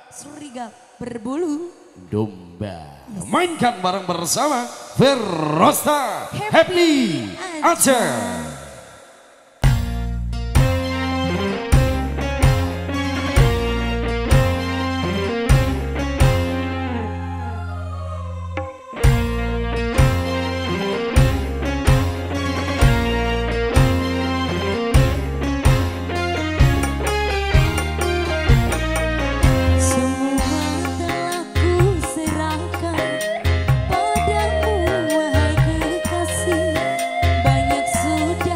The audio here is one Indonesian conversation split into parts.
Serigala berbulu domba. Mainkan bareng bersama Verosta Happy aja. padamu wahai kekasih, banyak sudah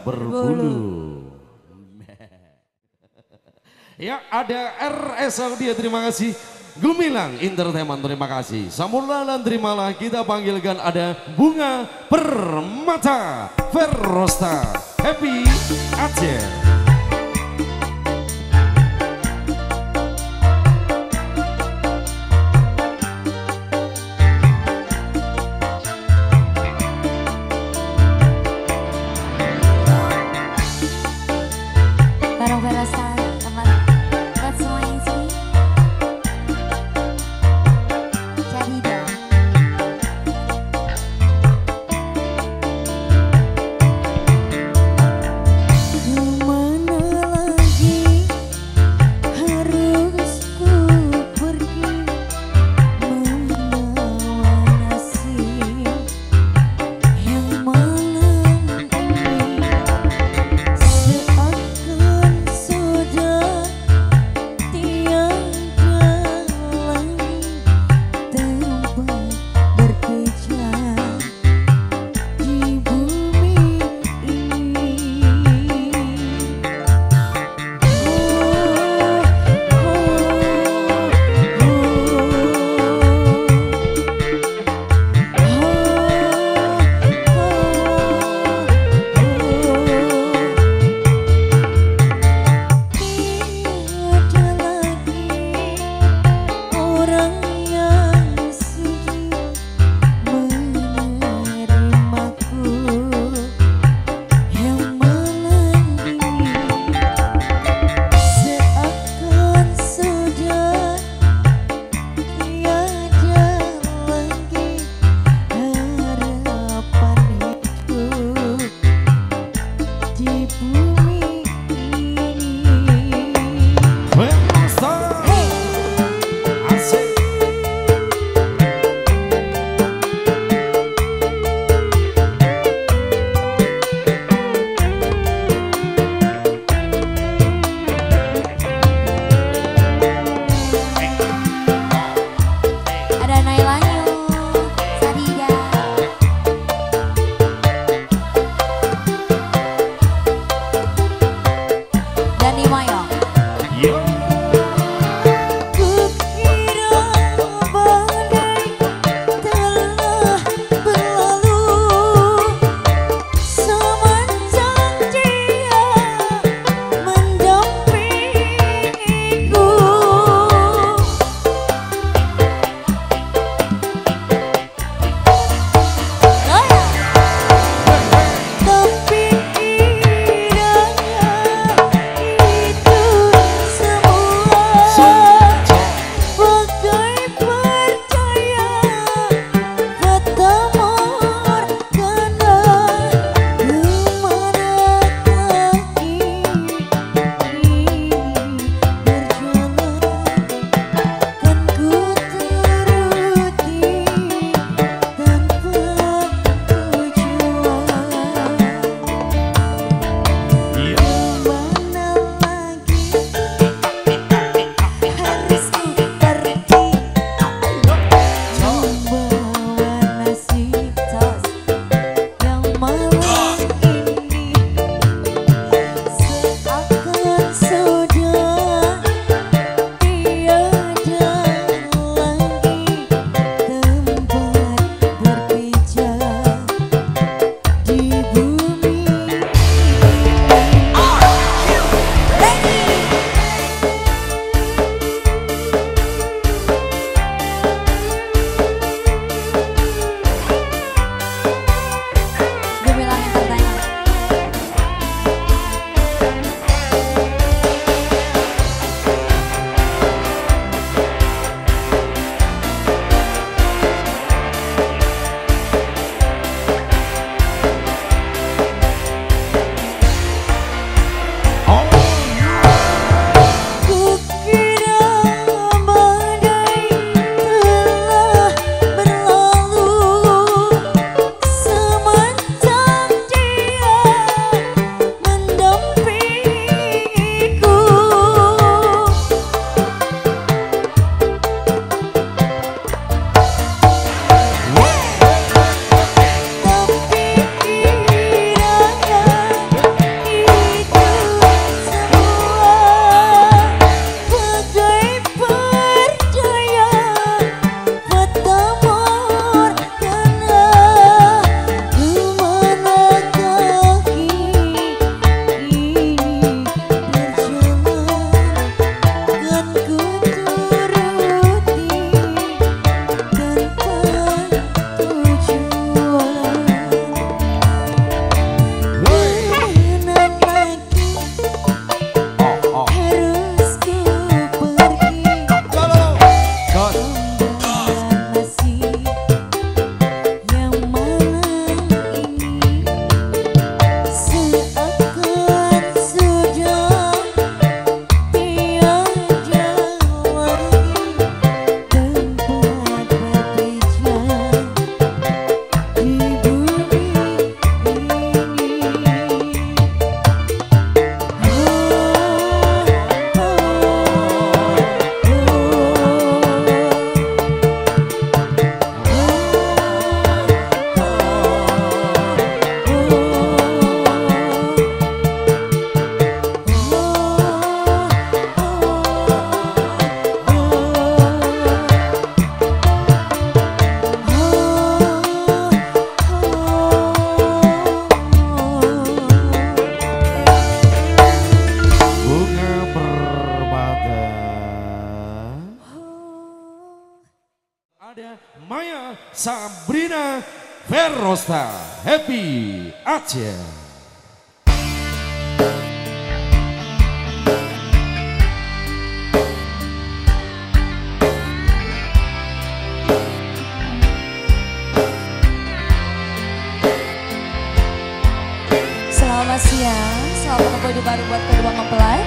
berbulu. Ya, ada RS dia, terima kasih. Gumilang Entertainment, terima kasih. Samulalan terimalah, kita panggilkan ada Bunga Permata Verrosta Happy Aceh. Bareng Verrosta, teman buat semuanya sih. Jadi dong. Ku Ada Maya Sabrina Verosta Happy Aceh. Selamat siang, selamat menempuh hidup baru buat kedua mempelai.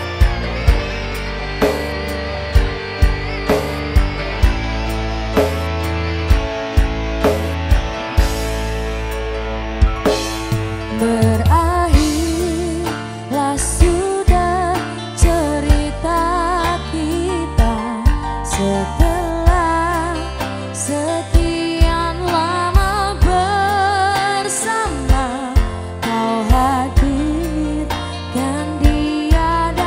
Berakhirlah sudah cerita kita setelah sekian lama bersama. Kau hadirkan dia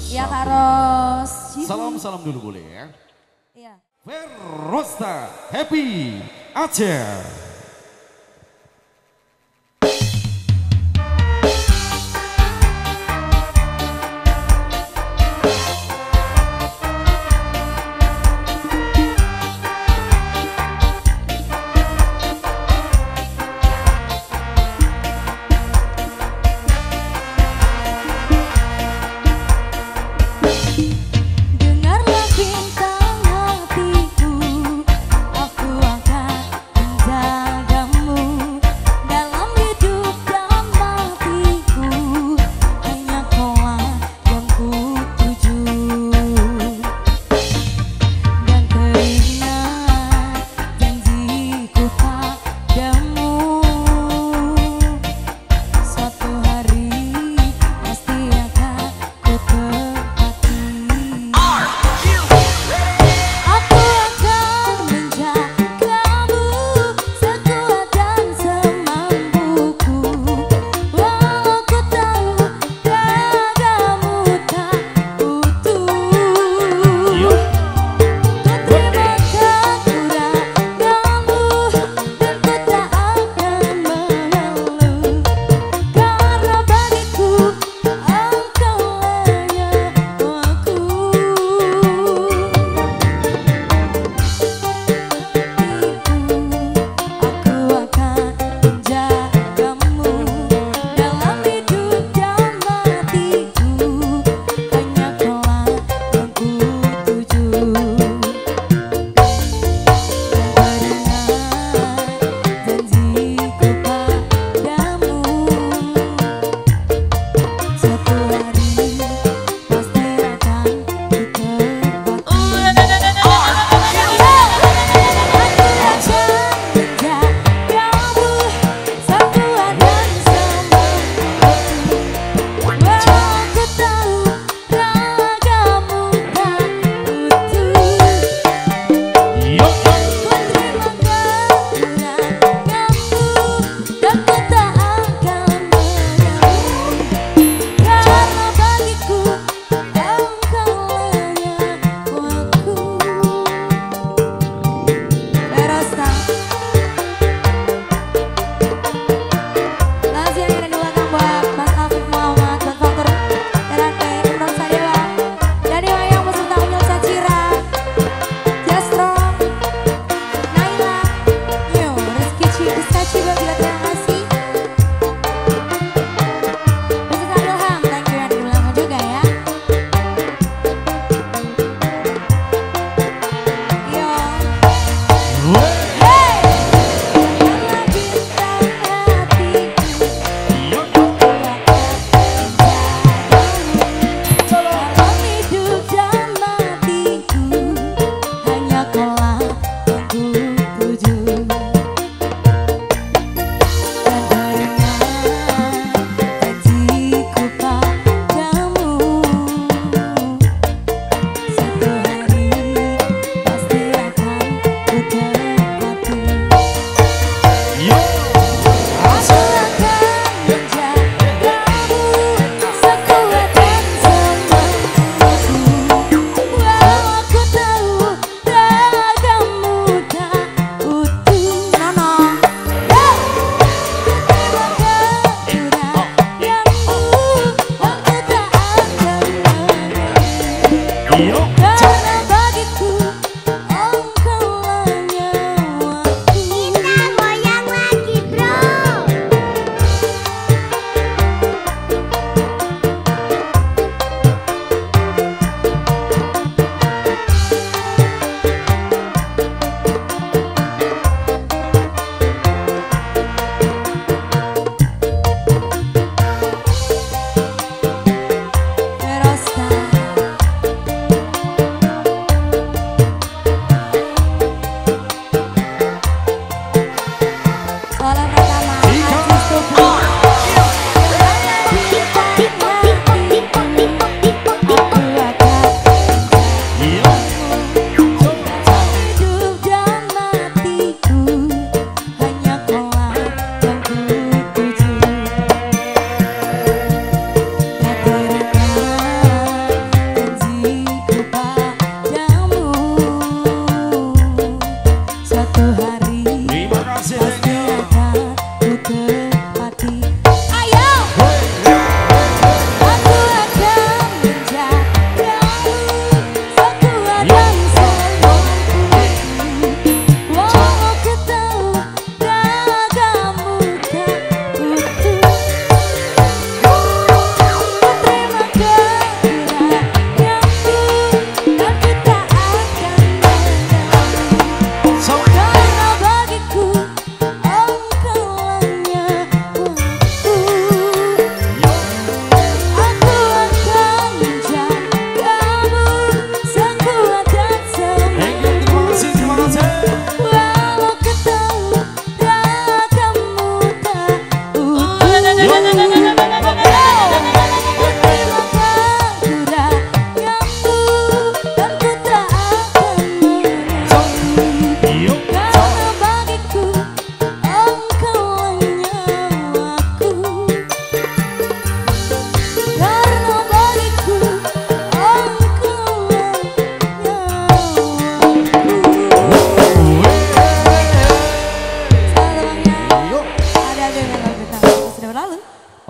Ya Kak Ros. Salam dulu boleh ya. Iya. Verosta Happy Aceh.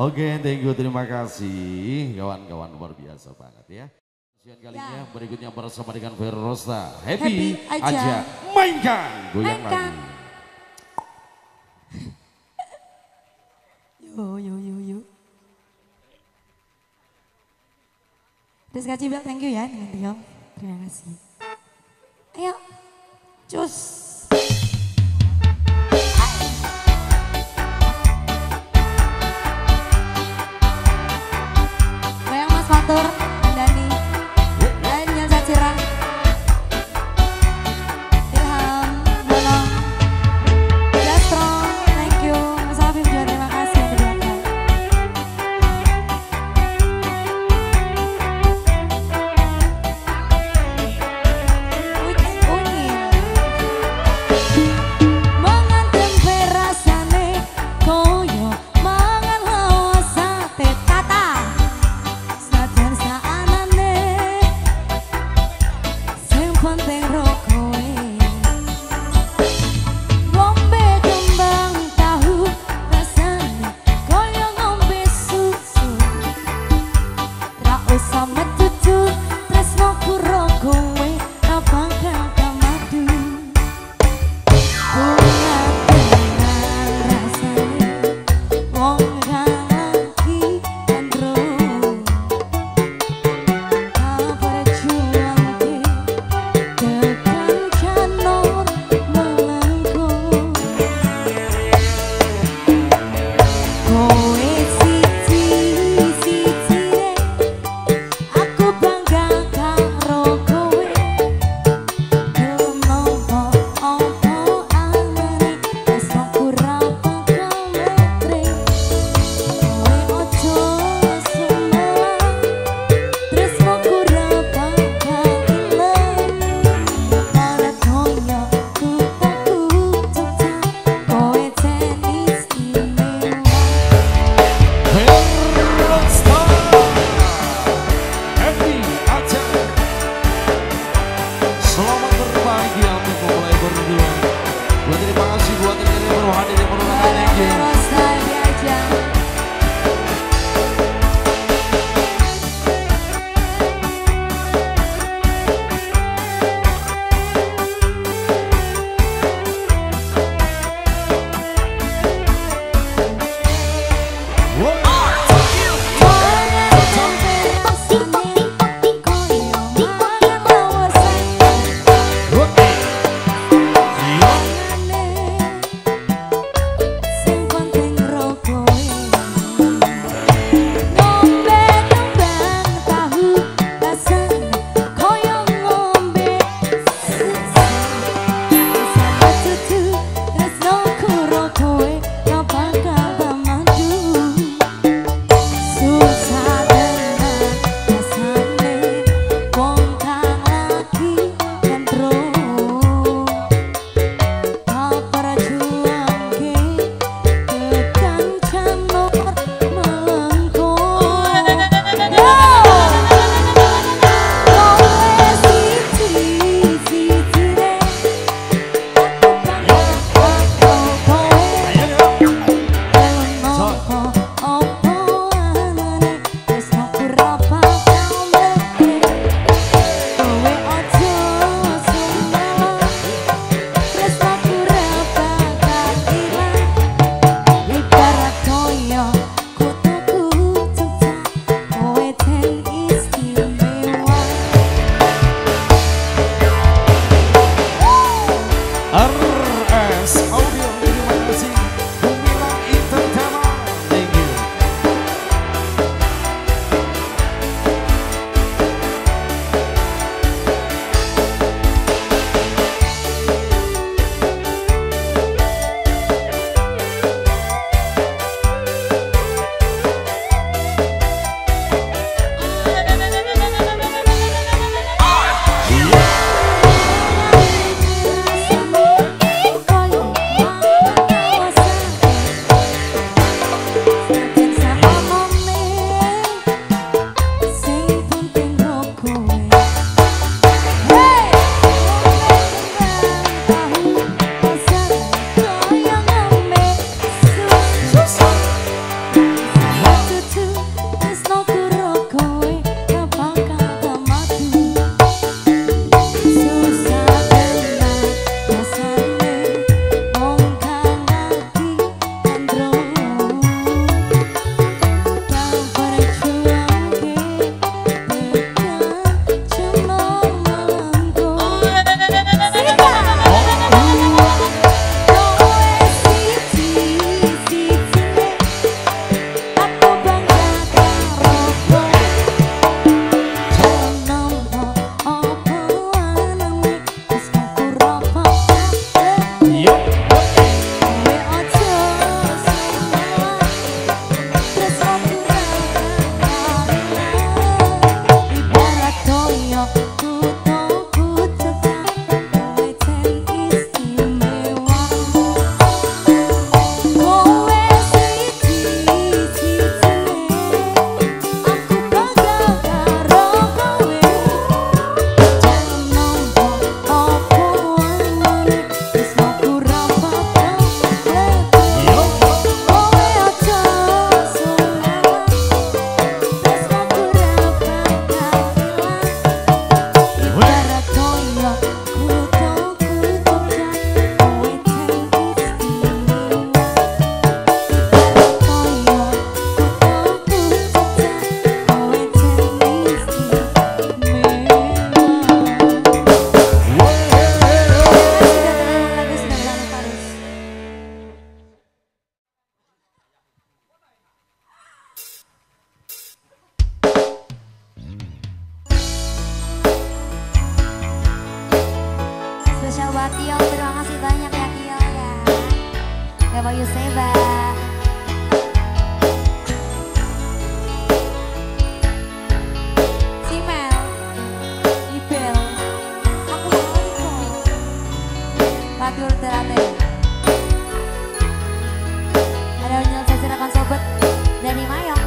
Oke, thank you, terima kasih. Kawan-kawan luar biasa banget ya. Kalinya berikutnya bersama dengan Verosta. Happy aja. Mainkan, goyang lagi. Yo. Rizka Cibel, thank you ya dengan Tio. Terima kasih. Ayo, cus. Bayang Mas Fatur, Dani, Daniel Sacira, Ilham, Bonong, Jastro, thank you. Mas Afif juga terima kasih yang di belakang. Mangan tempe rasane koyo mangan lawa sate tata. Sajan saanane sing penting ro kowe. Ngombe kembang tahu rasane koyo ngombe susu. Ra usah metutu tresnoku ro kowe ra bakal kamadu. Bunga dengan rasane wong lagi andro. Perjuangke tekan janur melengkung. Kowe siji-sijine aku bangga buat Tio, terima kasih banyak ya Tio ya. Bapak Yuseba. Simel, Ibel, aku mau ikut. Patur terate. Ada penyelesaian silakan sobat dari Mayong.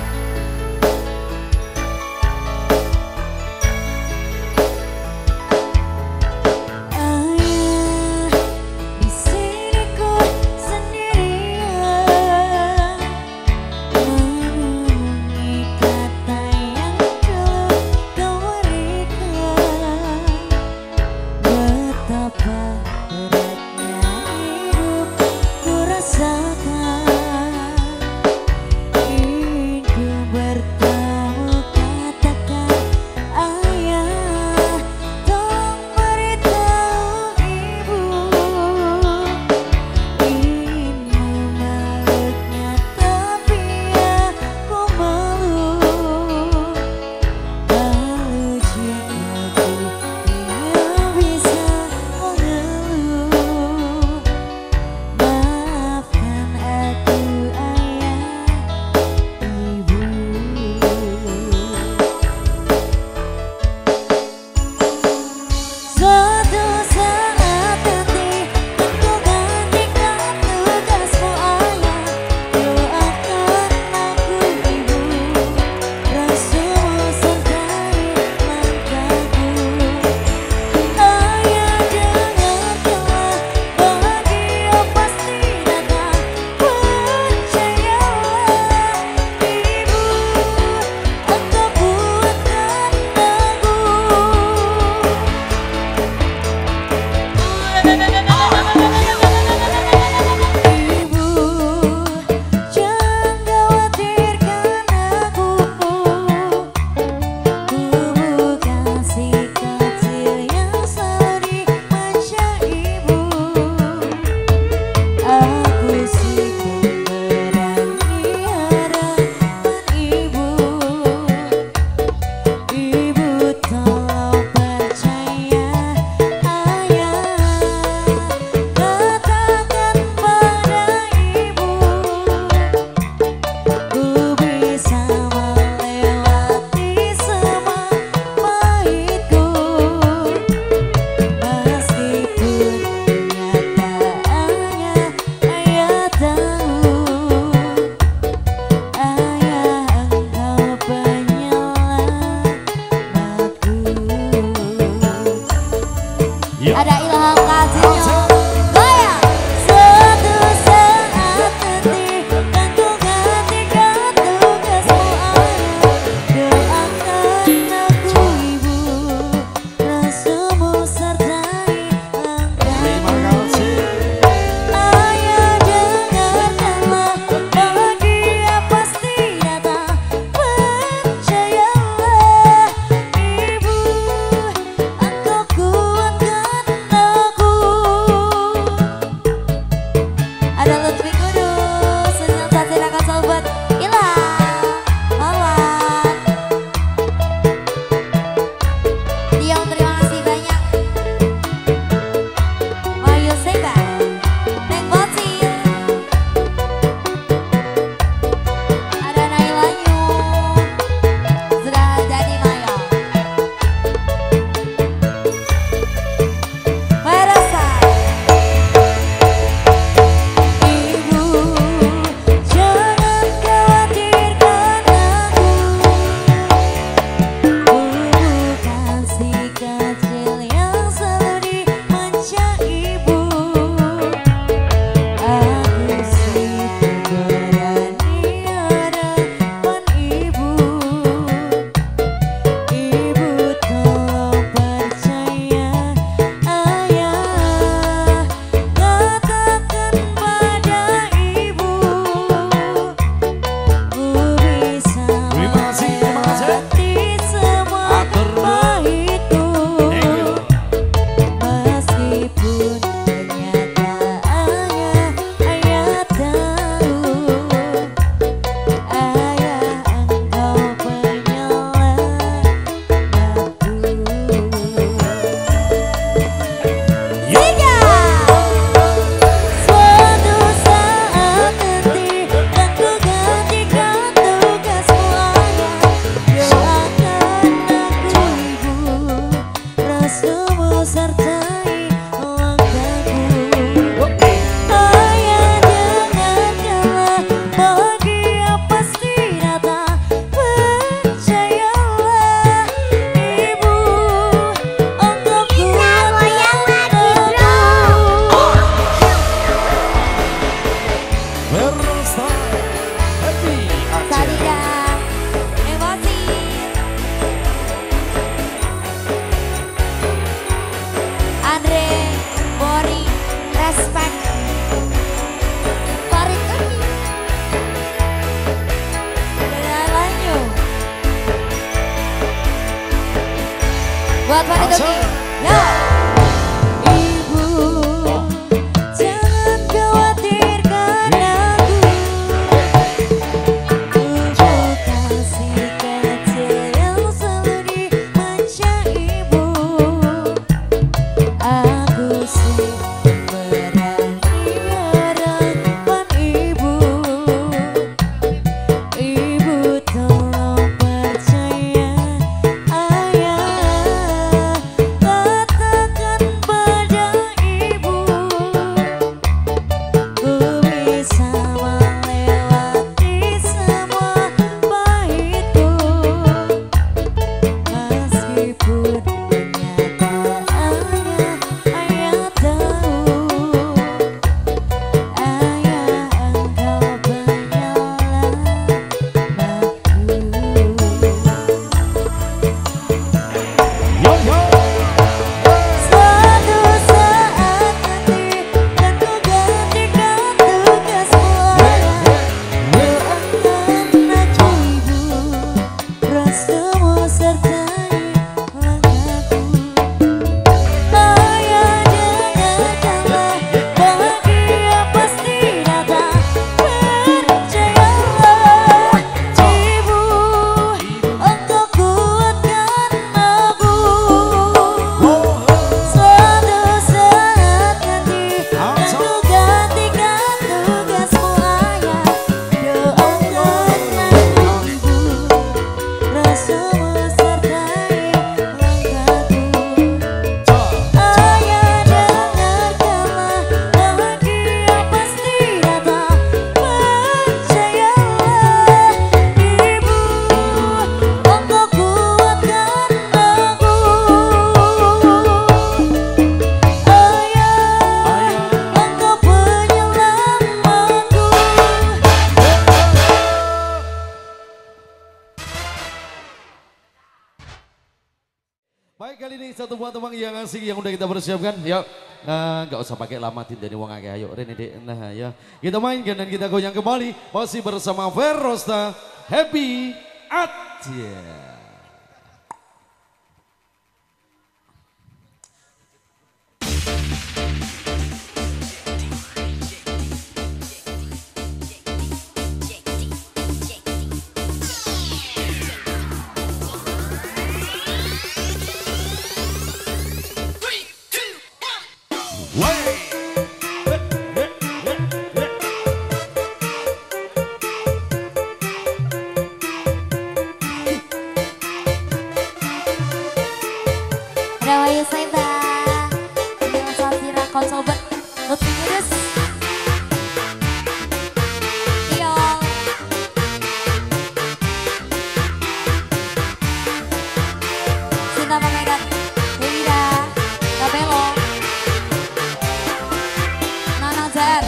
Ada Ilham Kasihnya. Goyang. Suatu saat nanti tentu ketika tugasmu ayah, doakan aku ibu, restumu sertai langkahku. Ayah dengarkanlah, bahagia pasti datang, percayalah ibu, engkau kuatkan sertai langkahku. Ayah dengarkanlah, bahagia pasti datang. Percayalah ibu, engkau kuat Verosta Happy aja. Sadida, emosi. Andre, Bori, respect. Farid Uni. Dengan Lanyu. Buat Farid Uni. Yo. Ibu, jangan khawatirkan aku. Untuk kasih kecil yang selalu dimanja ibu. Aku sih berani harapan ibu. Ibu tolong percaya ayah. Katakan pada ibu, ku bisa melewati semua pahitku. Meskipun kenyataannya ayah tahu, ayah engkau penyelamatku. Yo yo. Suatu saat nanti kan ku gantikan tugasmu ayah. Doakan aku ibu, restumu sertai langkahku. Ayah dengarkanlah, bahagia pasti datang. Percayalah ibu, engkau kuatkan aku. Suatu saat nanti kan ku gantikan tugasmu ayah. Doakan aku ibu, restumu sertai langkahku. Ayah dengarkanlah, bahagia pasti datang. Percayalah ibu, engkau kuatkan aku. Ayah, engkau penyelamatku. Baik, kali ini satu buat teman yang asik yang udah kita persiapkan. Yuk, nggak usah pakai lamatin dari wong akeh. Ayo, Rene dek. Nah, ya. Kita mainkan dan kita goyang kembali. Masih bersama Verosta Happy aja. Ada Wayu Saida, dengan Safira Konsobat, Lutfi Yunus. Iyo. Sinta Pamegat, Wida, Kapelo, Nana Jar.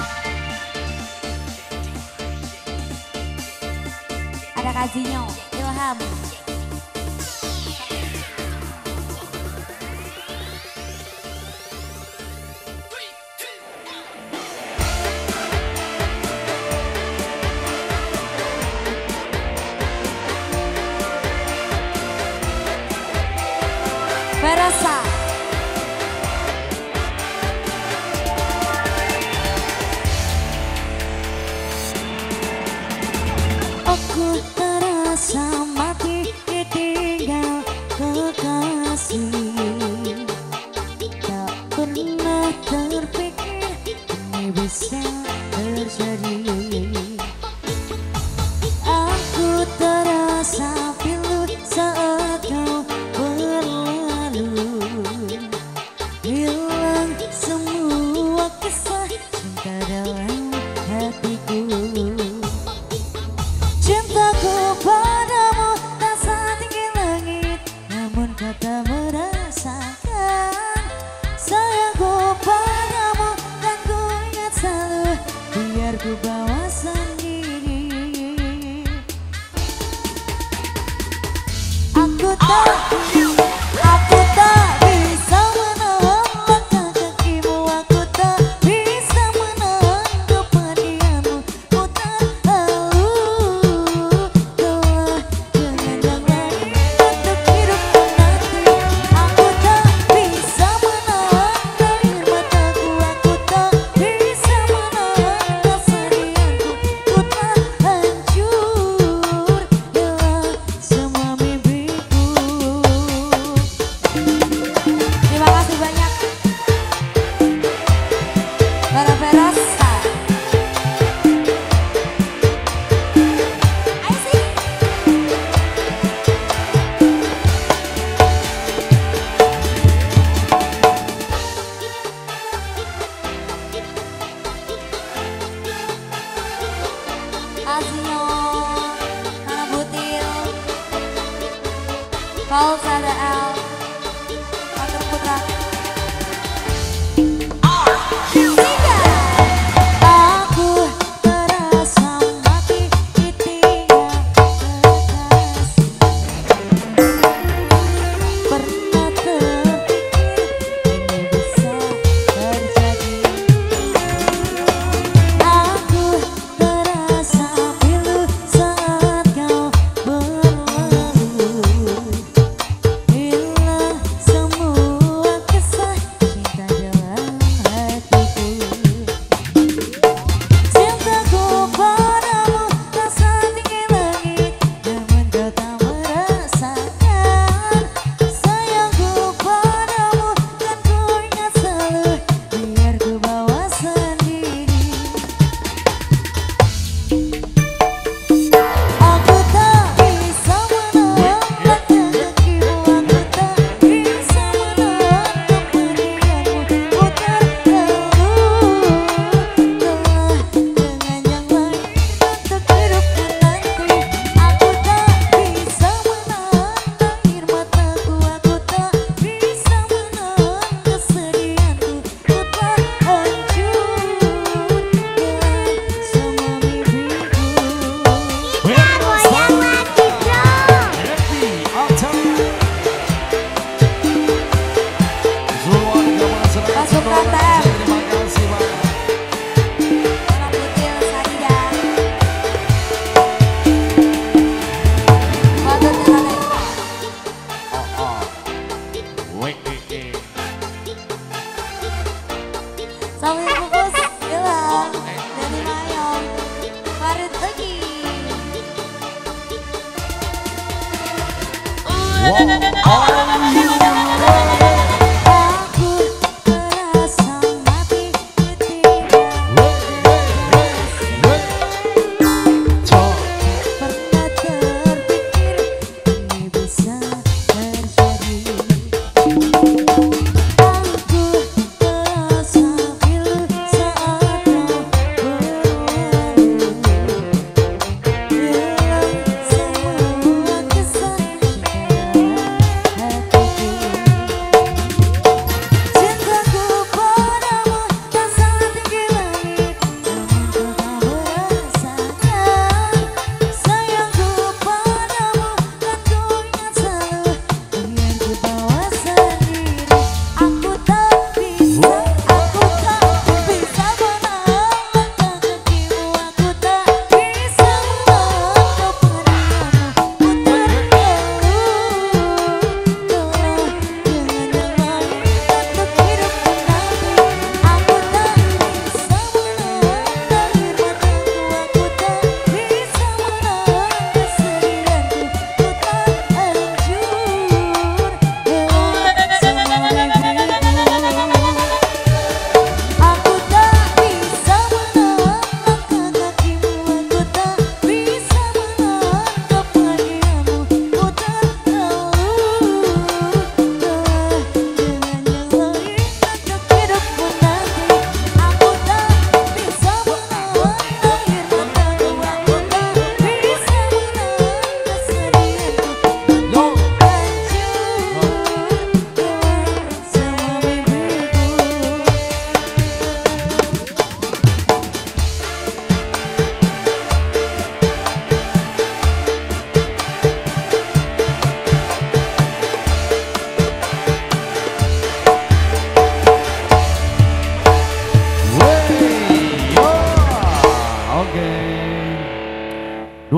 Ada Kazinyo, Ilham. Verosta. Aku terasa mati ditinggal kekasih. Tak pernah terpikir ini bisa terjadi. Aku terasa pilu saat kau berlalu. kau tak merasakan sayangku padamu, dan ku ingat selalu, biar ku bawa sendiri. Aku tak bisa menahan langkah kakimu, aku tak bisa menahan kepedihanmu. Ku tak tahu kau jangan-jangan untuk hidupku nanti.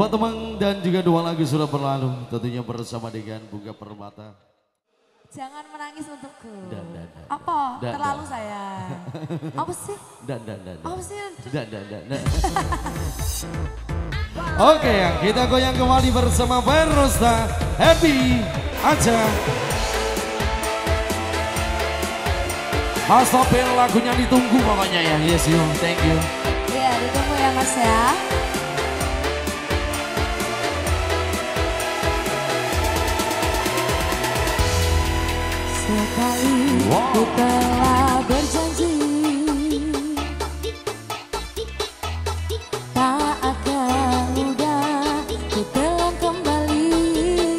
Dua teman dan juga dua lagu sudah berlalu, tentunya bersama dengan Bunga Permata. Jangan menangis untukku. Dan. Apa? Dan. Terlalu sayang. Apa sih? Dan. Apa sih? Dan. Oke, kita goyang kembali bersama Ferosta. Happy aja. Mas Topil lagunya ditunggu pokoknya ya. Yes you, thank you. Iya, ditunggu ya Mas ya. Sekali ku telah berjanji tak akan mudah ku telah kembali,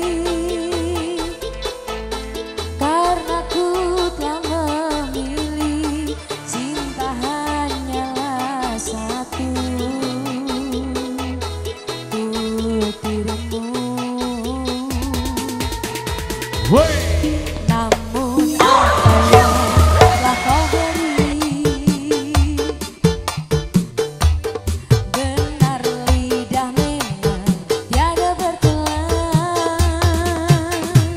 karena ku telah memilih cinta hanyalah satu untuk dirimu. Namun apa yang telah kau beri, benar lidah memang tiada bertelan.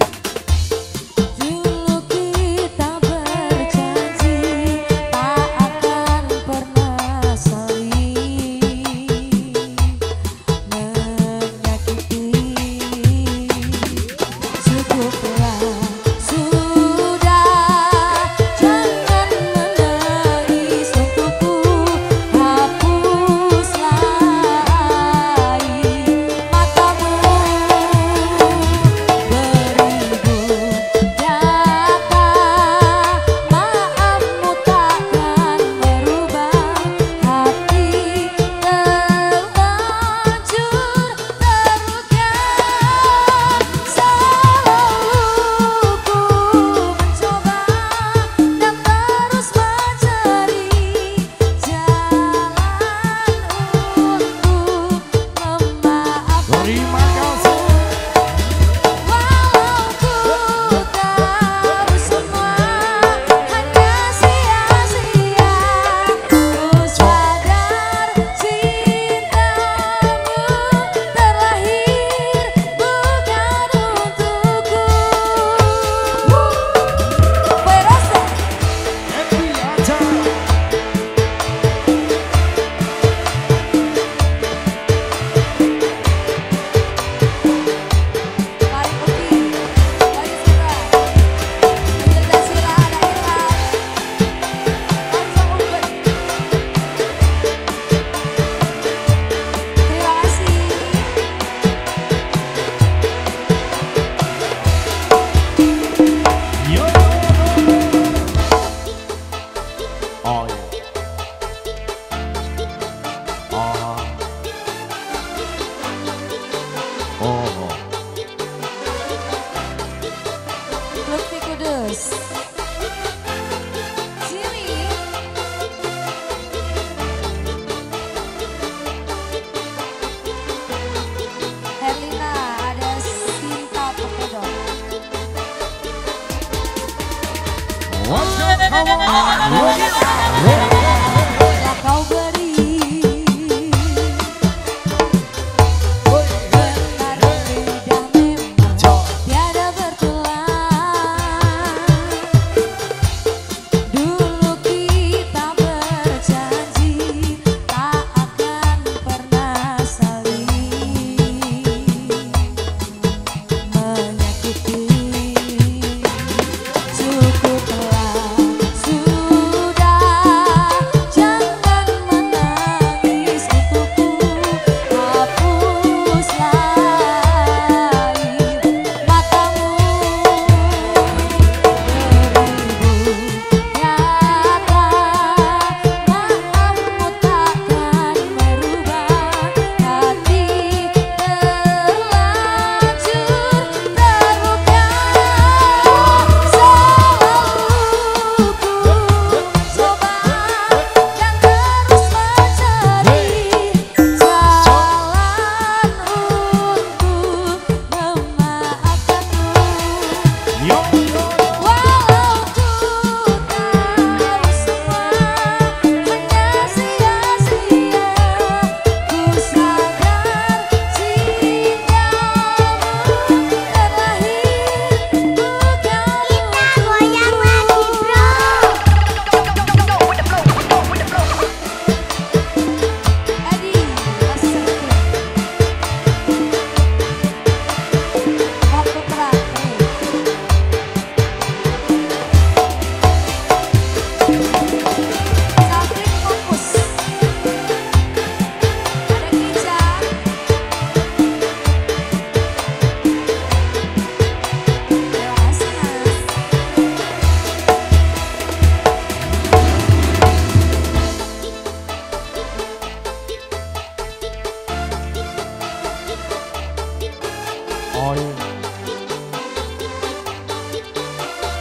Dulu kita berjanji tak akan pernah saling menyakiti. Cukuplah sudah, jangan menangis untukku, hapuslah air matamu. Beribu kata maafmu takkan merubah hati terlanjur terluka. Selalu ku mencoba dan terus mencari jalan untuk memaafkan. Terima kasih. Walau ku tahu semua hanya sia-sia, ku sadar cintamu terlahir bukan untukku. Ferosta. Happy aja. Mari Uki, mari Sira, Hilda Sira, ada Irfan, Langsung Ubed. Terima kasih. Yo. Oh ya. Oh. Lutfi Kudus, Siri, Herlina, ada Sinta Pekedok. Telah kau beri, benar lidah memang tiada bertelan. Dulu kita berjanji tak akan pernah saling menyakiti. Cukuplah sudah,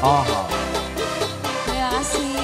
Oh. Terima kasih.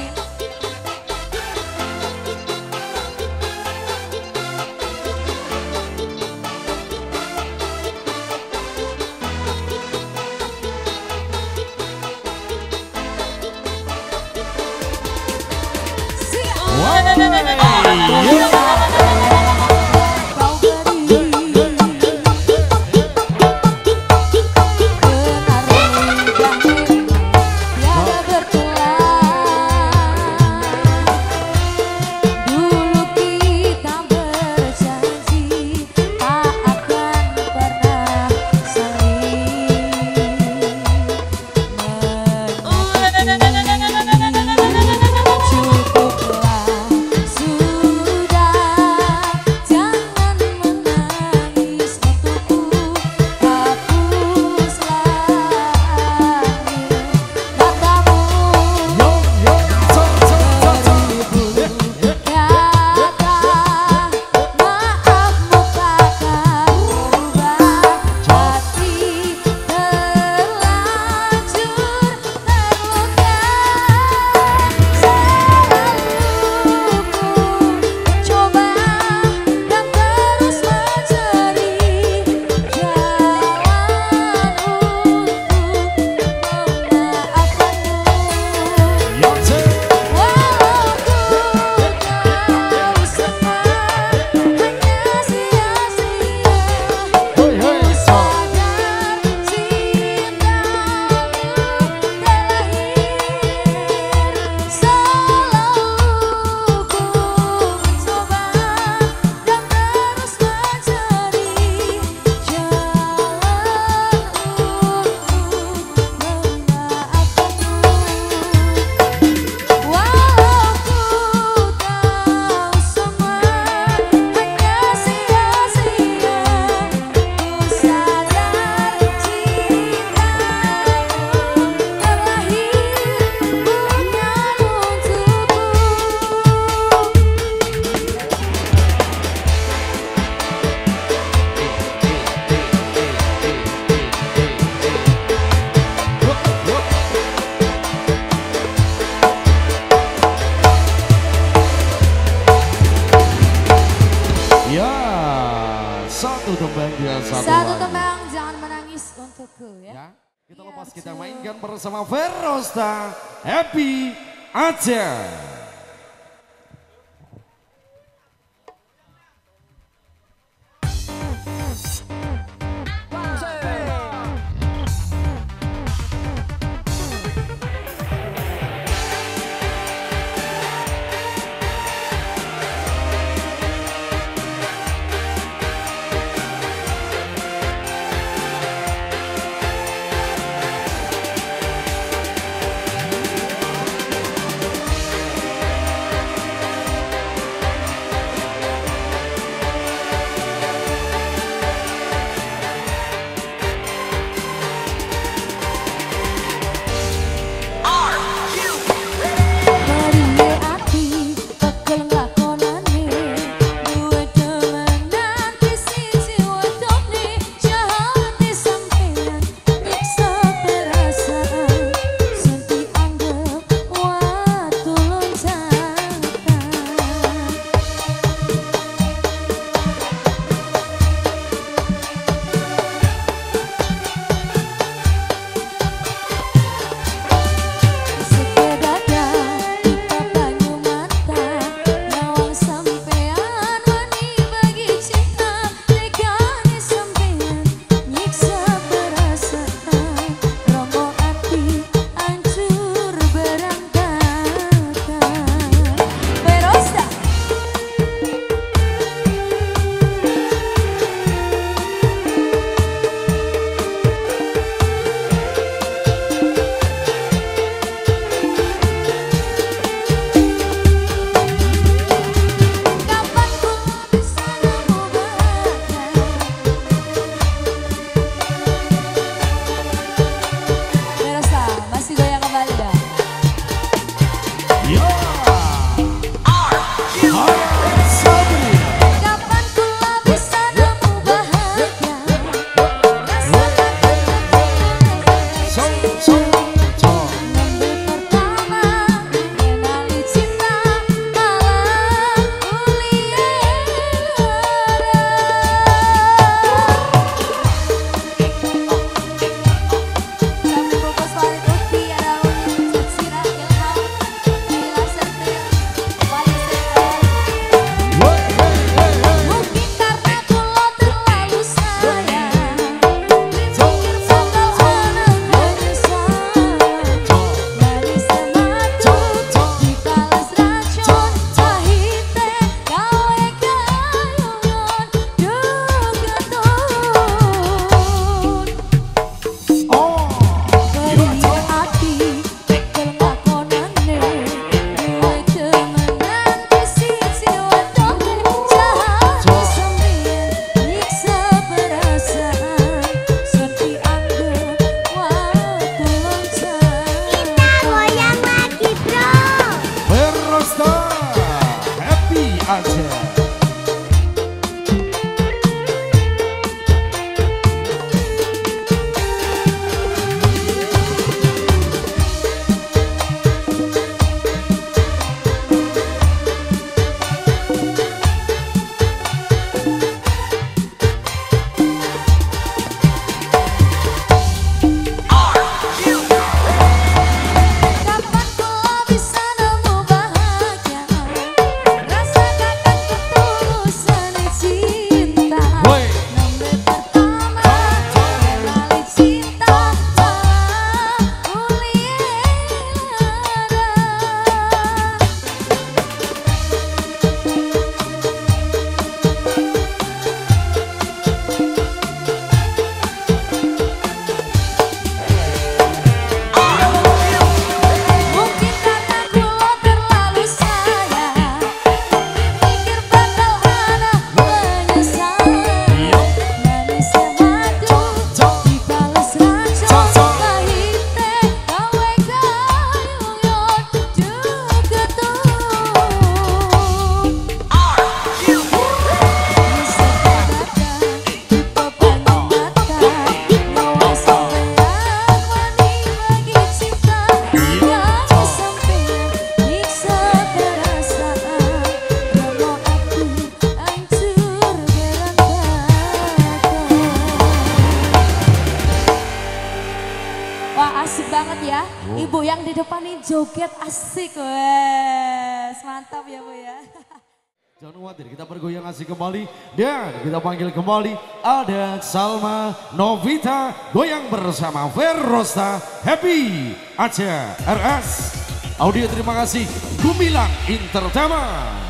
Satu tembang dia satu Satu lagi. tembang jangan menangis untukku ya. Ya, kita lepas kita mainkan bersama Verosta. Happy aja. Ibu yang di depan ini joget asik wes. Mantap ya Bu ya. Jangan khawatir, kita bergoyang asik kembali dan kita panggil kembali ada Salma Novita goyang bersama Verosta Happy Aceh RS. Audio terima kasih Gumilang Entertainment.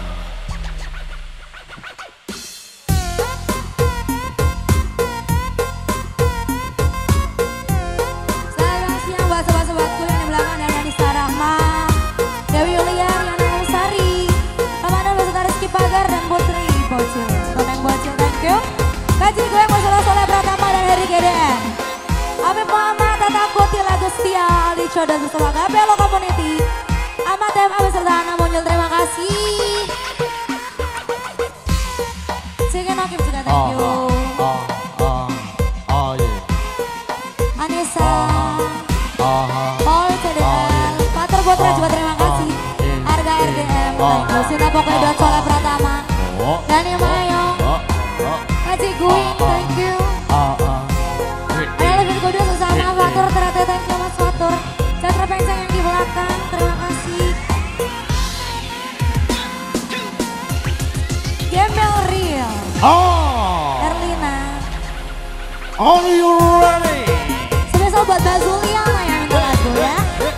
Selamat siang buat sobat-sobatku yang di belakang dan yang di Sarama, Dewi Yulia, Riana Sari, Ramadan beserta Rizky Pagar dan Putri Bocil. Toneng Bocil, thank you. Kaji gue Masalah Soleh Pratama dan Heri GDN. Afif Muhammad, Tata Kuti, Lagustia, Ali Codan bersama Gabelo Community. Ahmad TMA beserta Ana Muncul, terima kasih. Singin Hakim juga thank you. Anissa, Paul CDL, Pater Putra juga terima kasih. Harga RDM, thank you. Sita Pokoknya Soleh Pratama, Dani Mayong, Haji Guing, thank you. Ada lebih kedua sesama Fatur, ternyata thank you Mas Fatur. Cakra Penceng yang di belakang, terima kasih. Gembel Real, Erlina. Are you ready? Spesial buat Mbak Zulia yang minta lagu ya.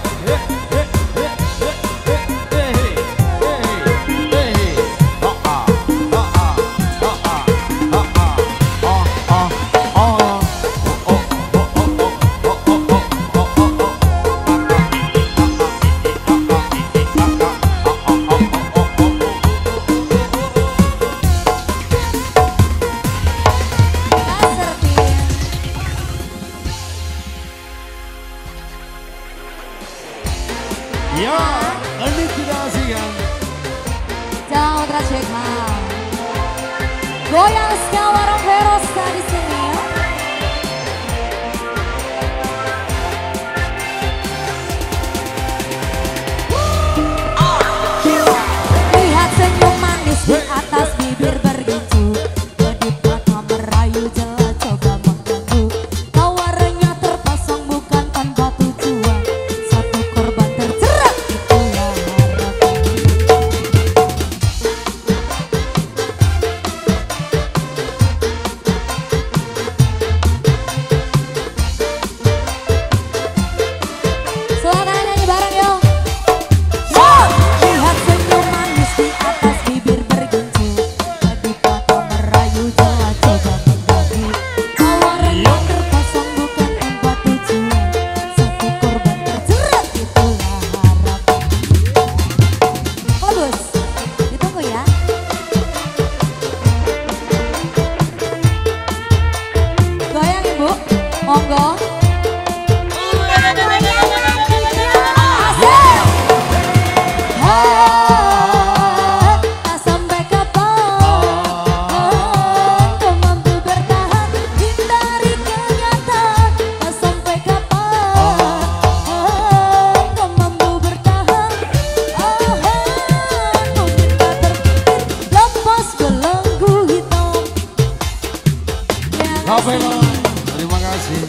Ya, ini tidak asing kan? Jangan Ultra Jack Ma. Goyang sekali warung Verosta di sini ya. Lihat senyum manis di atas bibir bergincu. Kedip mata merayu jelas coba mengganggu. Tawarannya terpasang bukan tanpa tujuan. Satu korban terjerat itulah harapan. Silakan nyanyi bareng yuk. Lihat senyum manis di atas bibir bergincu. Kedip mata merayu jelas coba mengganggu. Tawarannya terpasang bukan tanpa tujuan. Satu korban terjerat itulah harapan. Bagus, ditunggu ya. Goyang ibu, monggo. Tak sampai kapan kau mampu bertahan hindari kenyataan. Tak sampai kapan kau mampu bertahan. Mungkin tak terpikir lepas belenggu hitam. Gabelo, terima kasih.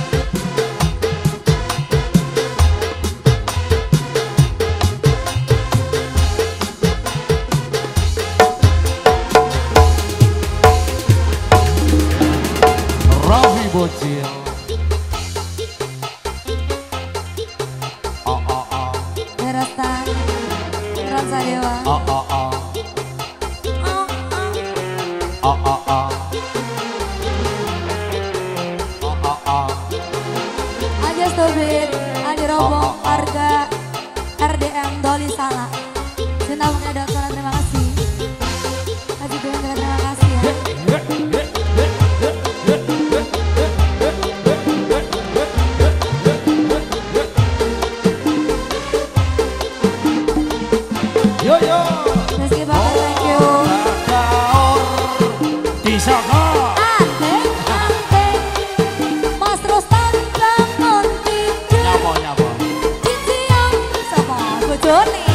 Raffi Bocil. Verosta, Ransa Dewa. Aja Stubit, Adi Robo, Harga, RDM, Doli Salah. Cinta Mengedot, terima kasih. Haji Guing juga terima kasih ya. Yo yo. Rizky Bakar, thank you. Disaka. Anteng, anteng, Mas Rustan bangun tidur. Nyapa. Cician sama bojone.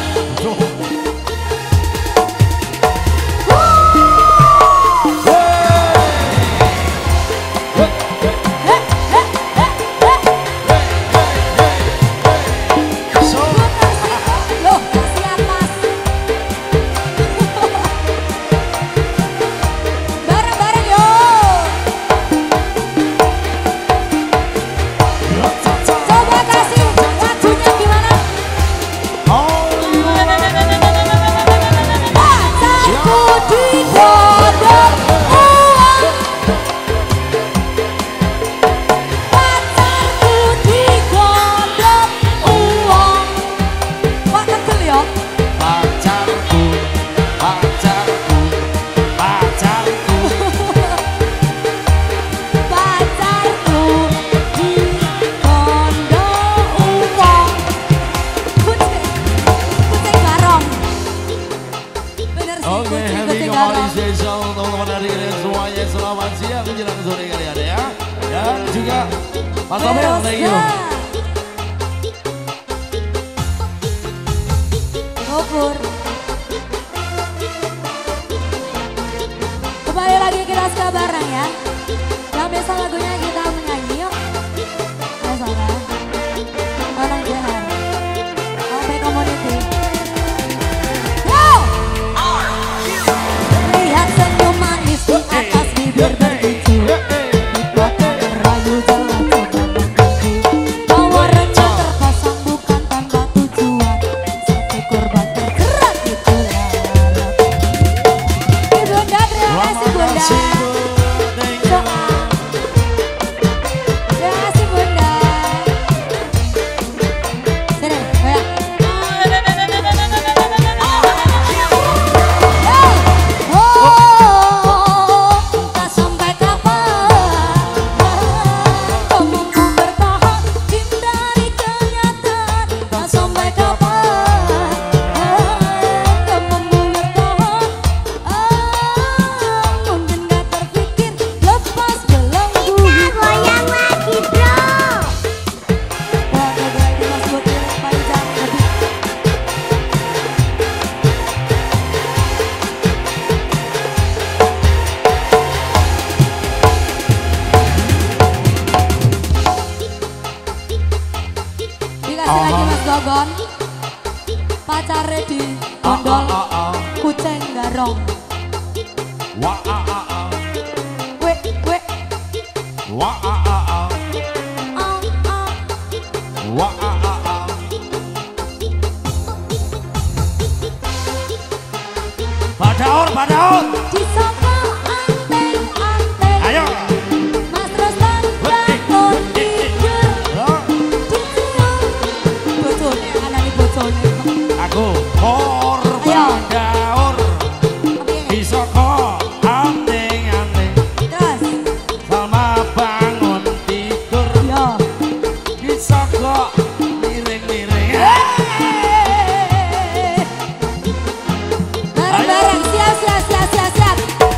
spesial teman-teman dari kalian semuanya. Selamat siang menjelang sore kalian ya. Dan juga Mas Abel, thank you. Gopur. Kembali lagi kita suka bareng ya. Yang biasa lagunya kita menyanyi yuk. Gak salah. Tolong jahat. Sampai community. Wow! Lihat senyum manis di atas bibir berbicu. Di kota merayu jalan coba mengaku. Bahwa rencana terpasang bukan tanpa tujuan. Satu korban tergerak itu lara. Ibunda terima kasih Bunda. Dikasih lagi Mas Gogon. Pacare di gondol kucing garong. Padaur. Disapa anteng-anteng. Ayo. Mas Rostan bangun tidur. Dicium. Bocone, anaknya bocone. Aku padaur. Bisa kok anteng-anteng. Terus. Salma bangun tidur. Yo. Bisa kok miring-miring. Bareng-bareng, siap.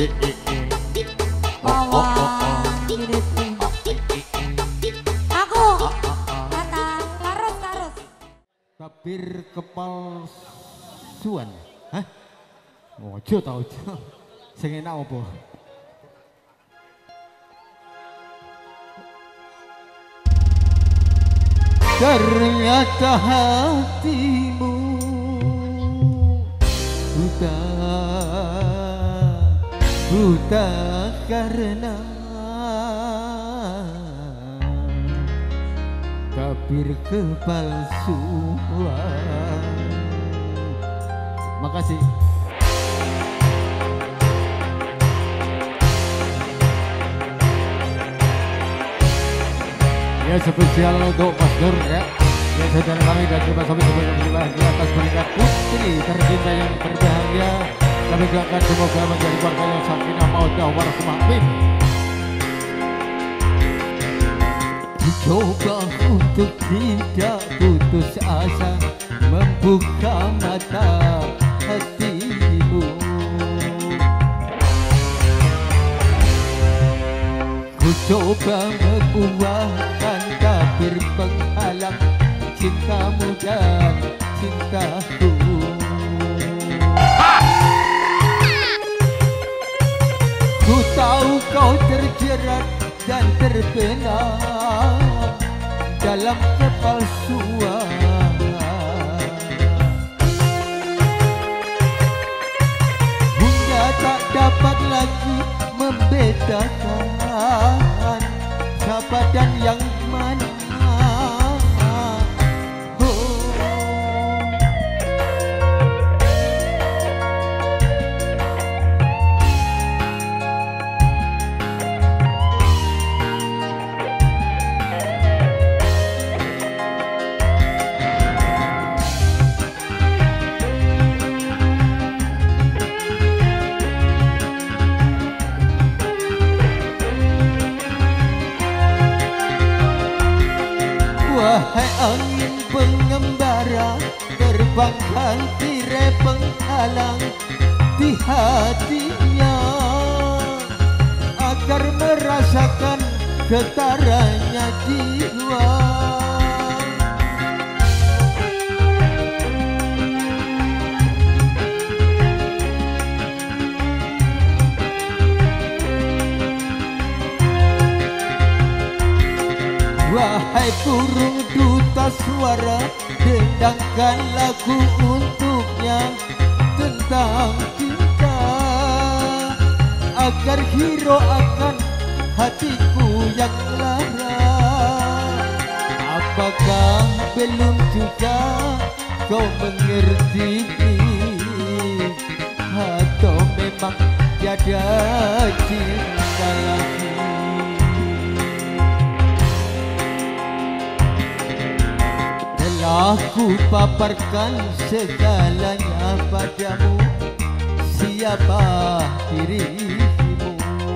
Wawan Gideti. Aku kata karus. Tabir kepal suan. Hah? Ojo tau ojo. Sing enak apa? Ternyata hatimu buta karena tabir kepalsuan. Makasih. Ya spesial untuk Mas Nur ya. Ya saudara kami dan juga kami sebagai berbahagia atas peringkat putri tercinta yang berbahagia. Kami doakan semoga menjadi keluarga yang sakinah mawaddah warahmah. Amin. Coba untuk tidak putus asa, membuka mata hatimu. Ku coba menguatkan tabir penghalang cintamu dan cintaku. Ku tahu kau terjerat dan terbenam dalam kepalsuan. Hingga tak dapat lagi membedakan siapa dan yang mana. Wahai angin pengembara, terbangkan tirai penghalang di hatinya, agar merasakan getaranya jiwa. Wahai burung duta suara, dendangkan lagu untuknya tentang cinta, agar hiro akan hatiku yang lara. Apakah belum juga kau mengerti, atau memang tiada cinta lagi? Aku paparkan segalanya padamu, siapa dirimu.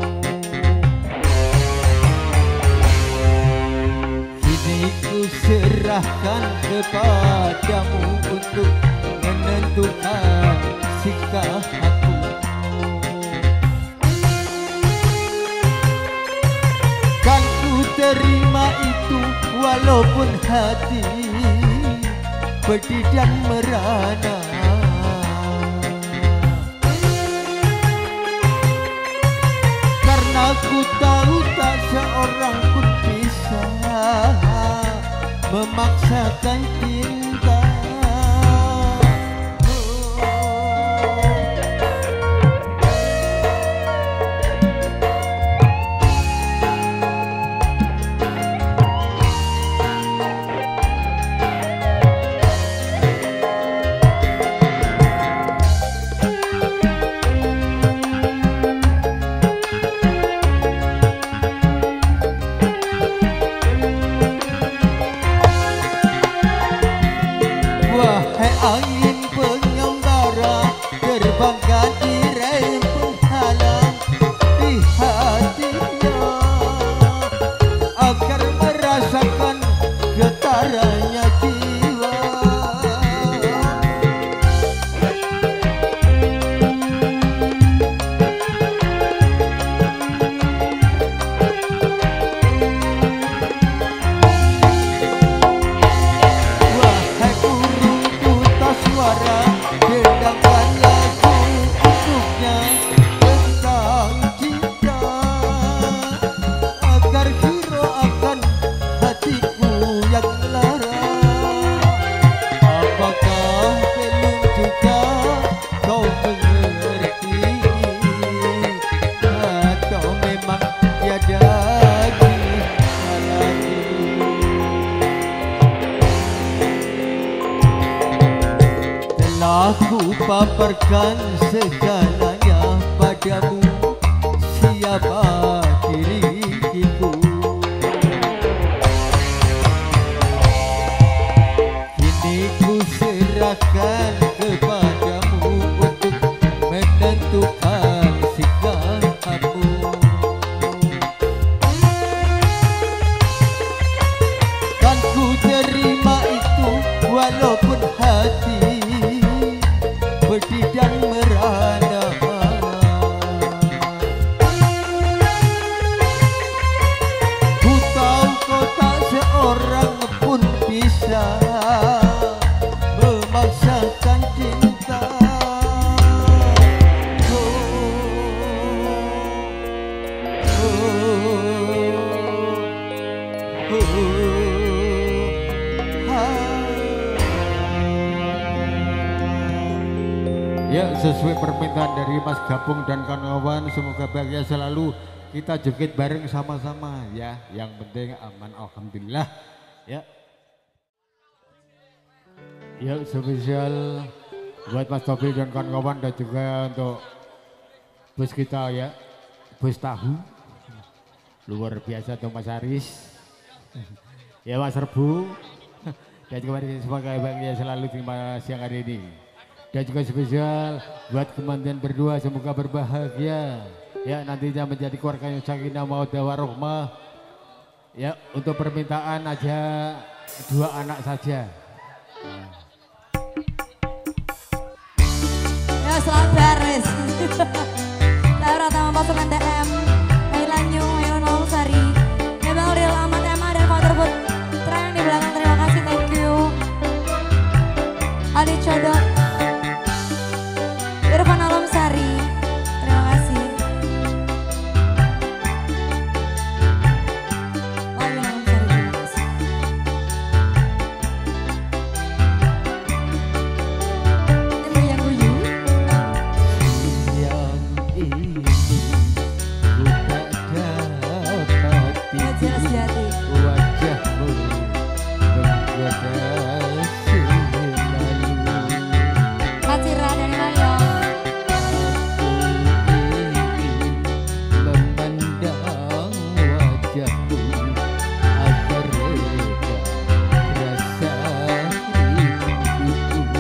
Kini ku serahkan kepadamu untuk menentukan sikap aku. Kan ku terima itu walaupun hati pedih dan merana. Karena ku tahu tak seorang pun bisa memaksakan cinta. Wahai angin pengembara, terbangkan tirai penghalang di hatinya, agar merasakan getarannya jiwa. suara dendakan lagu untuknya tentang cinta agar hero akan hatiku yang lara. Apakah belum juga kau mengerti atau memang tiada cinta lagi? Telah ku paparkan segalanya padamu, siapa diriku. Kini ku serahkan kepadamu untuk menentukan sikapmu. Kan ku terima itu walaupun hati pedih dan merana. Ku tahu kau tak seorang pun bisa memaksakan cinta. Ya, sesuai permintaan dari Mas Gapung dan kawan-kawan, semoga bahagia selalu. Kita joget bareng sama-sama ya. Yang penting aman, alhamdulillah. Ya. Ya, spesial buat Mas Topi dan kawan-kawan dan juga untuk bus kita ya. Bus tahu. Luar biasa tuh Mas Aris. Ya Mas Rebu. Dan juga semoga bahagia selalu terima siang hari ini. Dan juga spesial buat kemanten berdua, semoga berbahagia ya, nantinya menjadi keluarga yang sakinah mawaddah warahmah. Ya, untuk permintaan aja 2 anak saja. Ya selamat beres. Laura Tama pasukan DM, Ailanyu, Ayun Sari, Nebang Real Ahmad Emma dan Father Food Tren di belakang, terima kasih, thank you. Ali Codok, Irfan Alam Sari, terima kasih. Ayun Alam Sari, terima kasih. Ini yang guyu. Yang ini ku tak dapati Jelas jati. wajahmu menggoda selalu. Kacira dari Mayo. Memandang wajahmu agar reda rasa rinduku.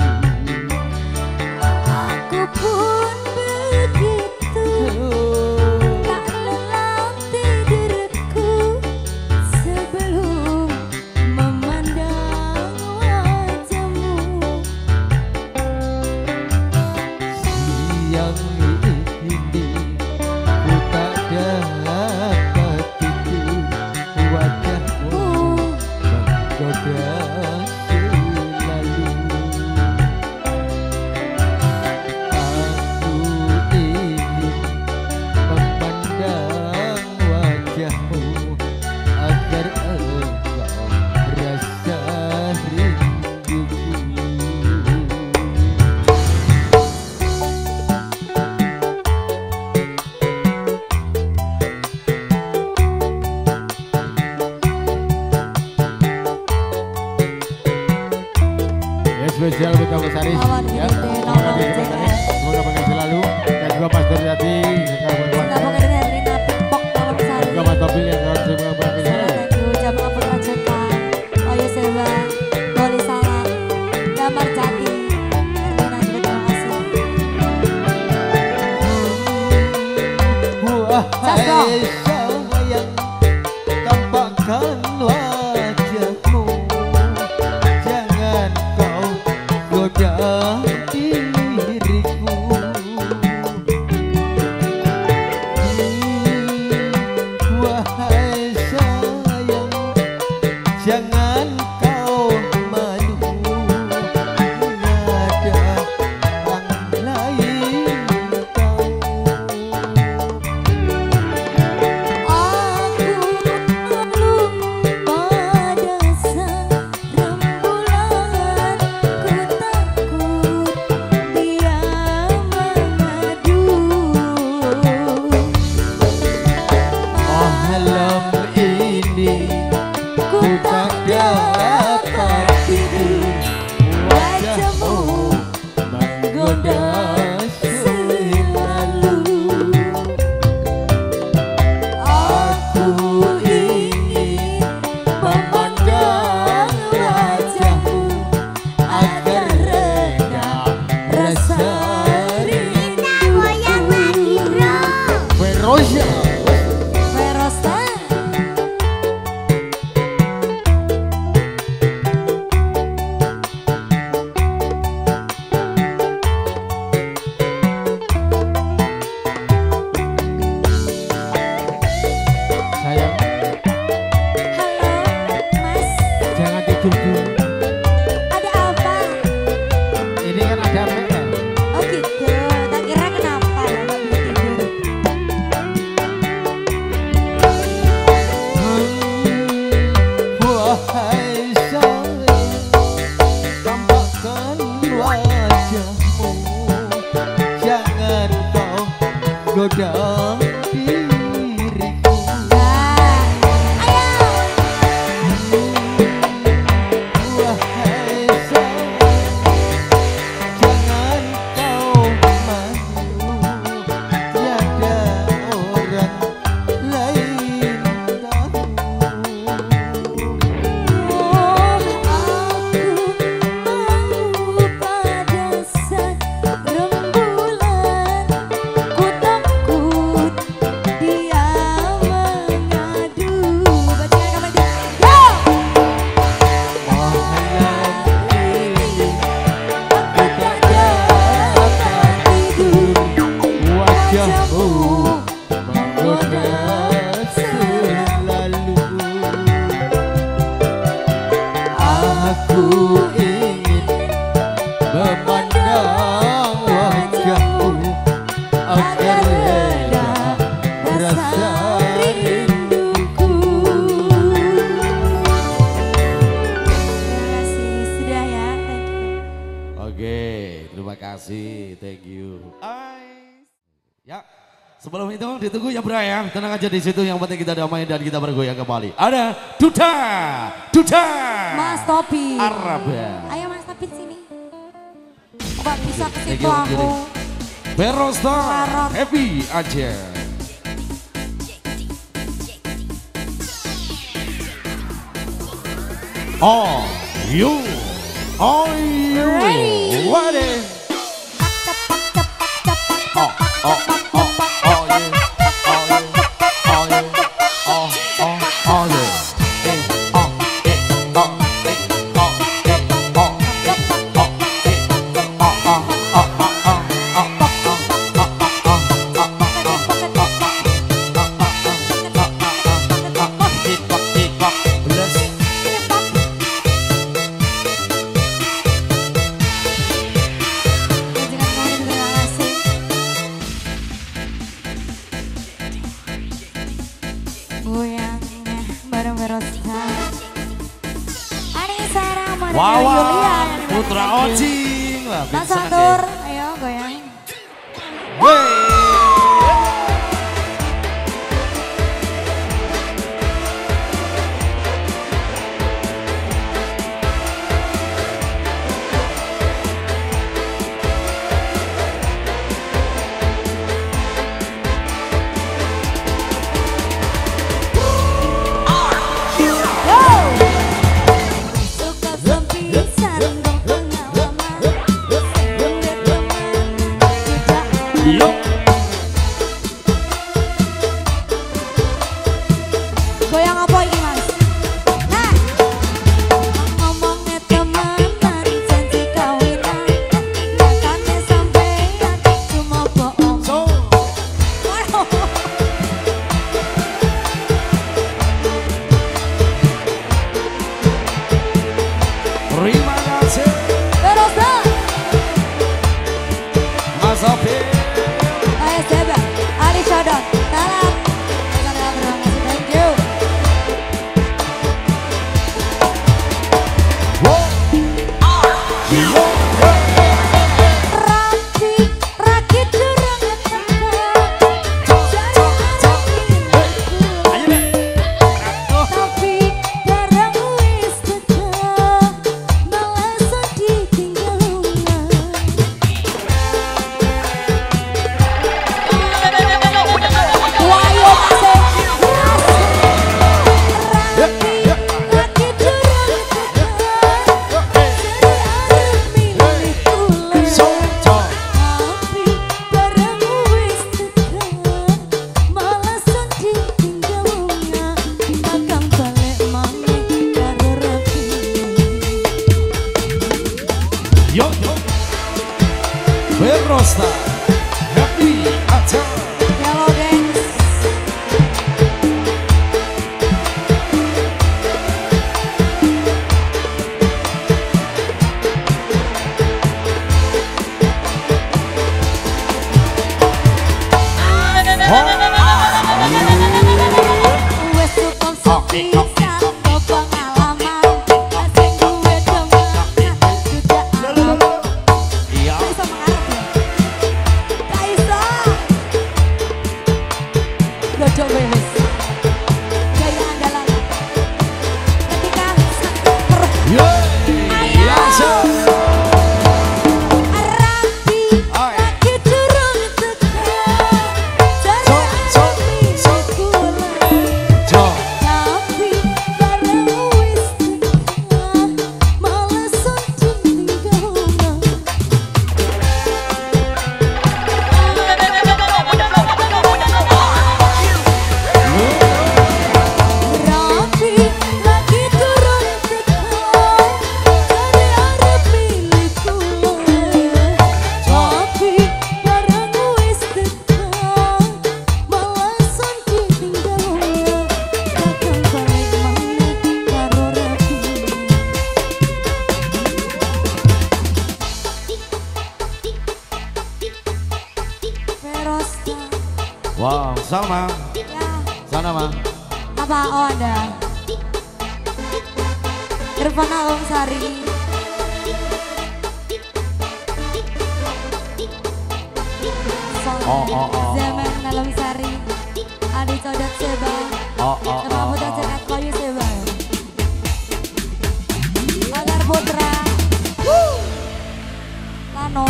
Aku pun begitu, tak lelah tidurku sebelum memandang wajahmu. Siang ini ku tak dapat tidur, wajahmu menggoda selalu. Aku ingin memandang wajahmu agar engkau rasa rinduku. Ya, spesial buat Mas Aris Lawan ya. gede, Terima lawan kasih gede. banyak. Semoga bahagia selalu. Dan juga Mas Dorjati, Kita bukan dari Herlina Pimpok Alam Sari. juga Mas Topi yang harus semoga bahagia selalu. Thank you, Jamaah Putra Cekan, Oyo Seba, Doli Salah, Gambar Jati. Herlina juga terima kasih. Wahai sayang, tampakkan wajahmu, jangan kau goda diriku. Wahai sayang, jangan kau malu, menggoda diriku. Wahai sayang, jangan kau malu, tiada orang lain tahu. Aku ingin memandang wajahmu agar reda rasa rinduku. Terima kasih sudah ya. Thank you. Oke, terima kasih, thank you. Ya, sebelum itu ditunggu ya Bra ya, tenang aja di situ. Yang penting kita damai dan kita bergoyang kembali. Ada Duda Mas Topi. Araba. Ayo Mas Topi sini. Mbak bisa ke Thank situ you, aku. Berosta, Larot. happy aja. Oh, you Ready. ready? Oh, oh, oh, oh, yeah. Oh, yeah. Oh, yeah. Oh, oh, yeah. Goyangnya bareng Berosta. Anissa Rama dan Wawa, Yulia. Putra Ocing. Wah, Mas bisa Satur, ayo goyang. Wey. Suka sempisan berpengalaman. Bunda teman tidak Yo. goyang apa ini Mas? Nah, ngomongnya temenan janji kawinan, makanya sampean cuma bohong. So. Waduh. Terima kasih Berosta. Mas Afif. Ayo coba, Ali Shodot, salam. Salam, terima kasih, thank you. Rapi, rakit durung ketemu. Cari arah ini tapi barang wis teko, malah sedih tinggal wayo masih rapi, rakit durung ketemu. Cari arah milih pulang. Tapi barang wis teko, malah sedih tinggal akan balik maneh karo rapi. Yo, yo. Berosta, happy aja. Hello gengs. Wes cukup sepisan pengalaman, sing duwe demen sudah alam. Iya. Bisa mengarep ya? Wow, Salma. Ya, Sana mah. apa oh ada. Irfana Lomsari. Zaman Lomsari. Adi Codot Seba. Nama muda cekat koyu Seba. Agar Putra. Lano.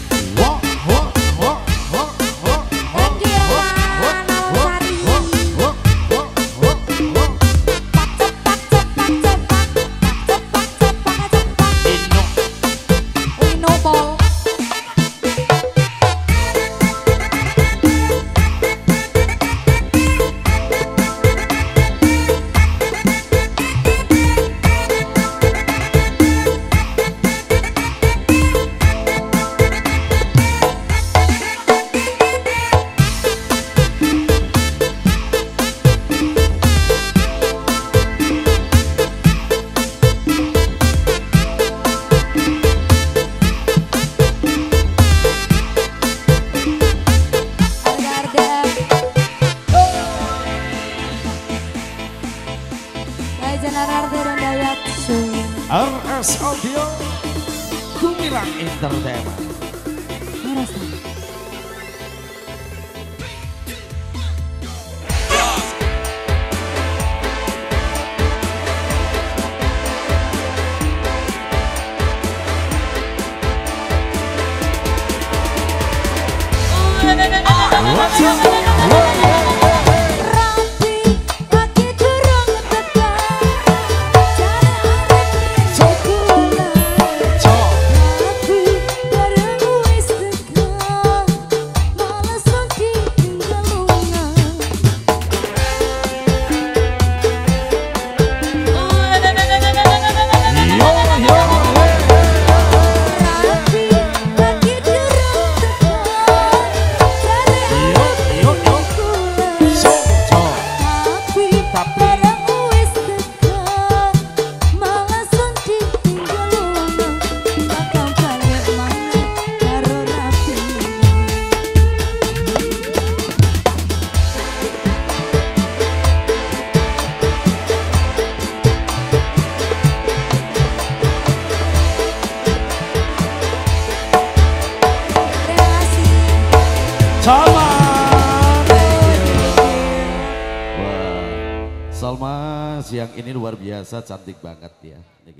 RS Audio Gumilang Entertainment. Salma. Wah, Salma siang ini luar biasa cantik banget ya.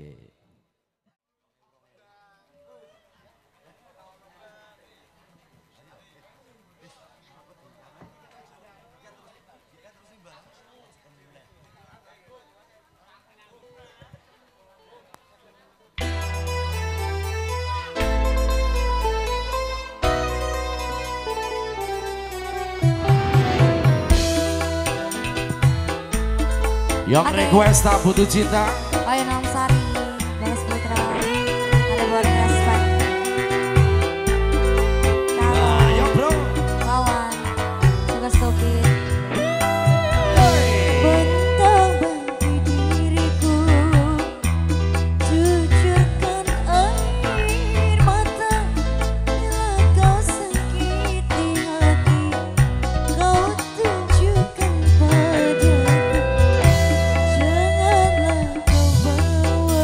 Yang request tak butuh cinta. Ayo Lomsari, Balas Putra. Ada buat respect. Ayo bro. Kawan, juga stupid. Bentang-banting diriku, cucurkan air mata. Bila kau sakiti hati, kau tunjukkan padaku. Janganlah kau bawa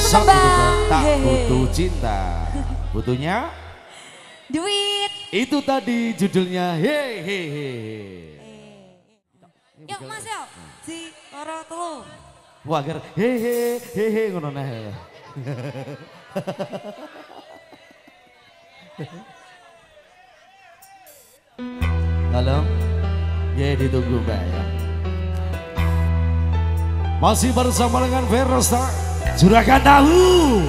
Satu tembang. tak Hehe. butuh cinta. Butuhnya Duit. itu tadi judulnya hehehe. Yuk Mas yuk. Si loro telu. Wah, agar hehehe ngono nah. Halo, ya ditunggu Mbak ya. Masih bersama dengan Verosta Juragan Tahu.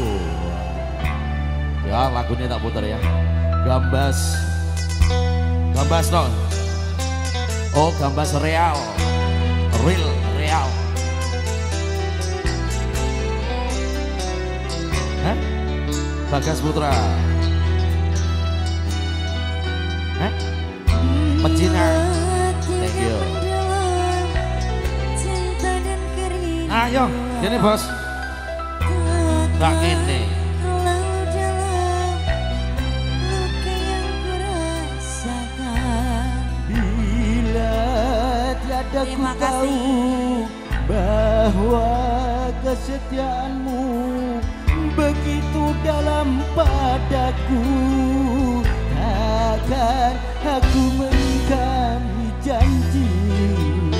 Ya lagunya tak putar ya. Gambas, gambas no. Oh gambas real, real. Hah? Bagas Putra. Hah? Pecina. Thank you. Ayo, ini bos. Gak gini. Bila tiada ku tahu bahwa kesetiaanmu begitu dalam padaku, takkan aku mengingkari janjimu.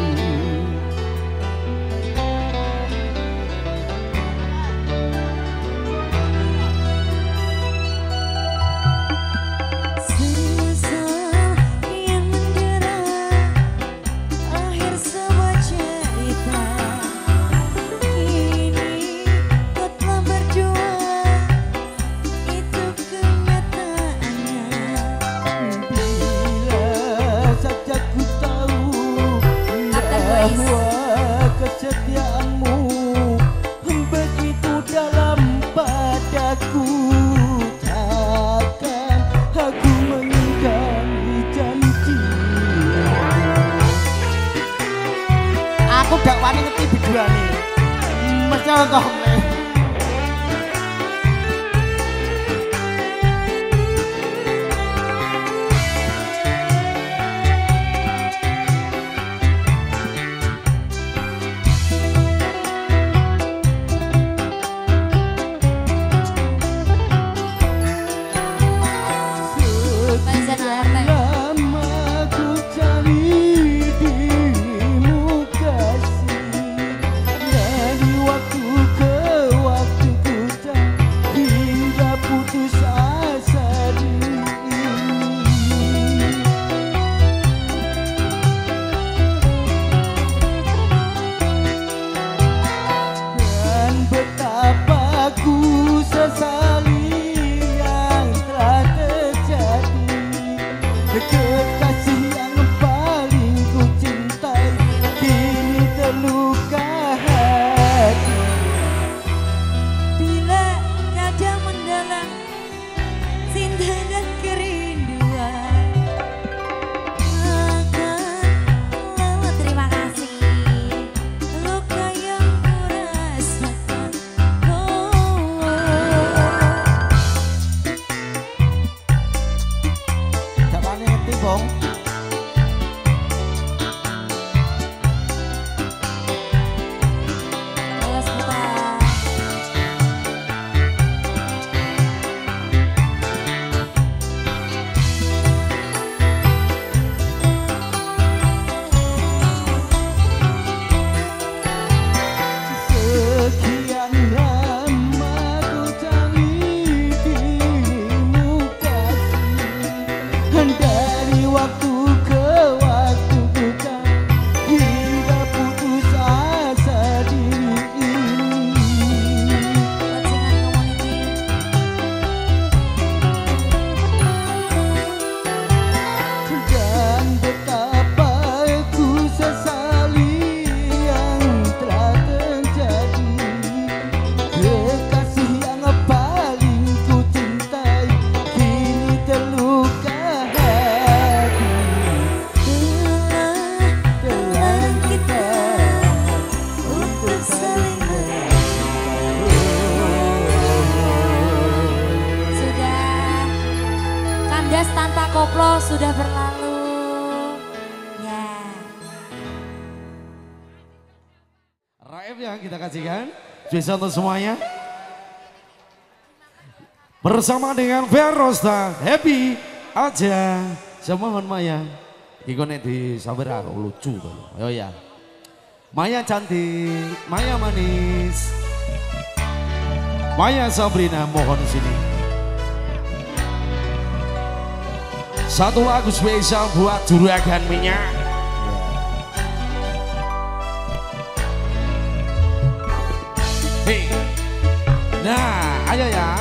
Kesetiaanmu begitu dalam padaku, takkan aku mengingkari janji. Aku gak wani ngerti berdua nih, mesti kok koplo sudah berlalu. Ya. Raif yang kita kasihkan. Bisa untuk semuanya. Bersama dengan Verosta, happy aja. Semohon Maya. Iku nek disawer aku lucu to. Yo ya. Maya cantik, Maya manis. Maya Sabrina mohon sini. Satu lagu spesial buat juragan minyak. Hey. Nah, ayo ya.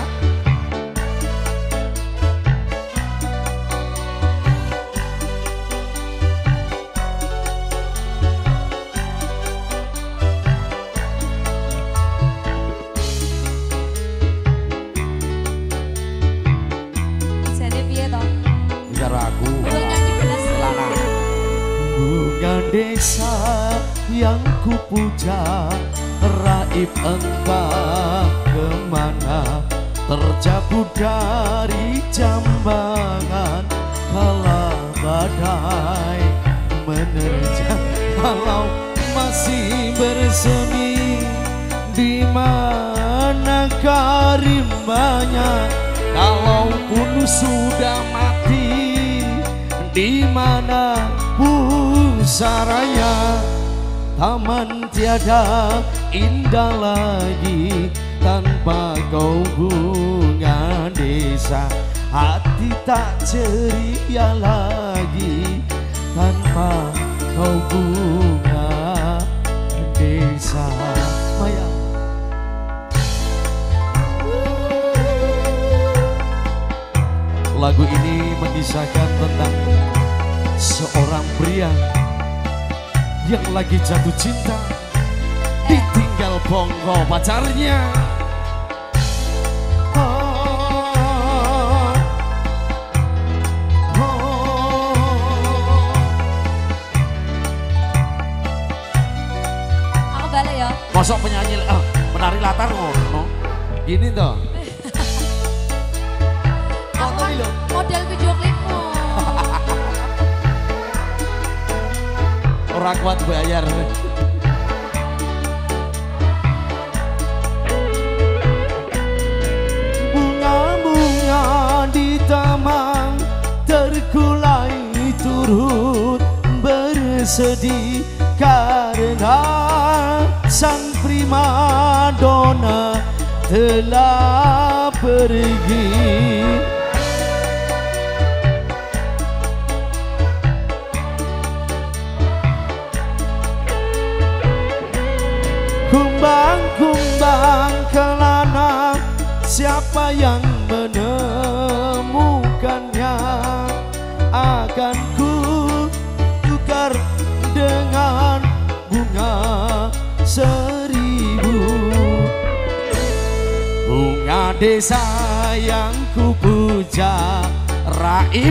Bunga desa yang kupuja, raib entah kemana, terjatuh dari jambangan kala badai menerjang. Kalau masih bersemi, di mana karimbanya? Kalaupun sudah mati, di mana pusaranya? Taman tiada indah lagi tanpa kau bunga desa. Hati tak ceria lagi tanpa kau bunga desa. Maya. Lagu ini mengisahkan tentang seorang pria yang lagi jatuh cinta, ditinggal bongko pacarnya. Aku balik ya. Masuk penyanyi, penari latar ngono. Gini toh. Aku kan model video klipmu. Orang kuat bayar. Bunga-bunga di taman terkulai turut bersedih karena sang primadona telah pergi. Kumbang-kumbang kelana, siapa yang menemukannya? Akan ku tukar dengan bunga seribu. Bunga desa yang ku puja, raib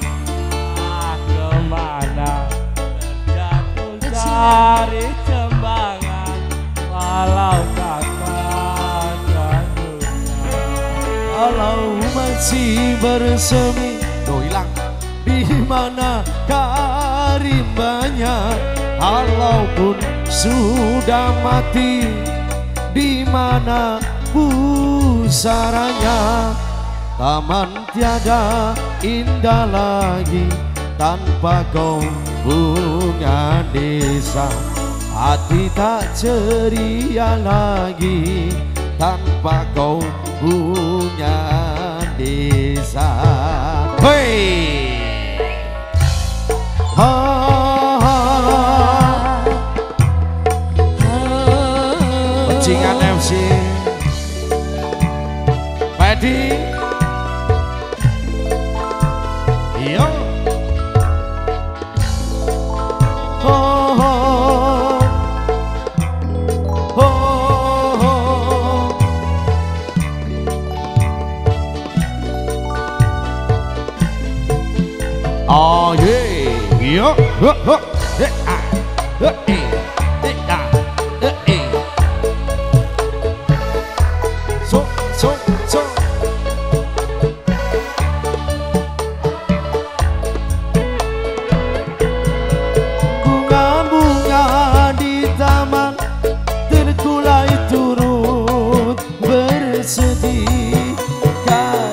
kemana terjatuh dari jambangan, walau takkan jatuhnya. Kalau masih bersemi, hilang di mana karimbanya? Kalaupun sudah mati, di mana pusaranya? Taman tiada indah lagi tanpa kau bunga desa. Hati tak ceria lagi tanpa kau bunga desa. Hei, Pencingan FC Pedi. Yo. Oh yeah, yo, so. Bunga-bunga di taman terkulai turut bersedih.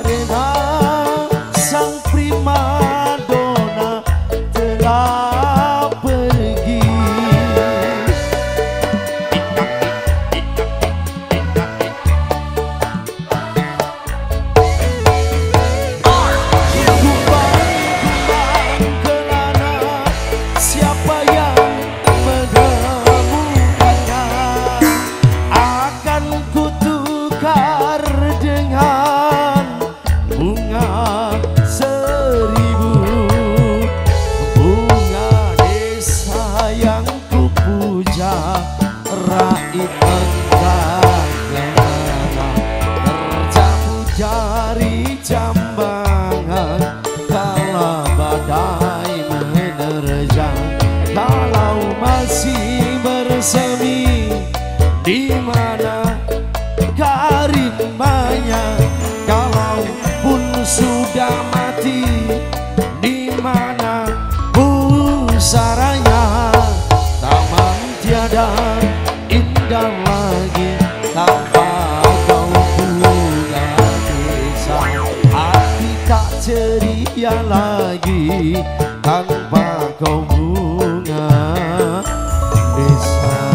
lagi tanpa kau bunga desa. Hati tak ceria lagi tanpa kau bunga desa.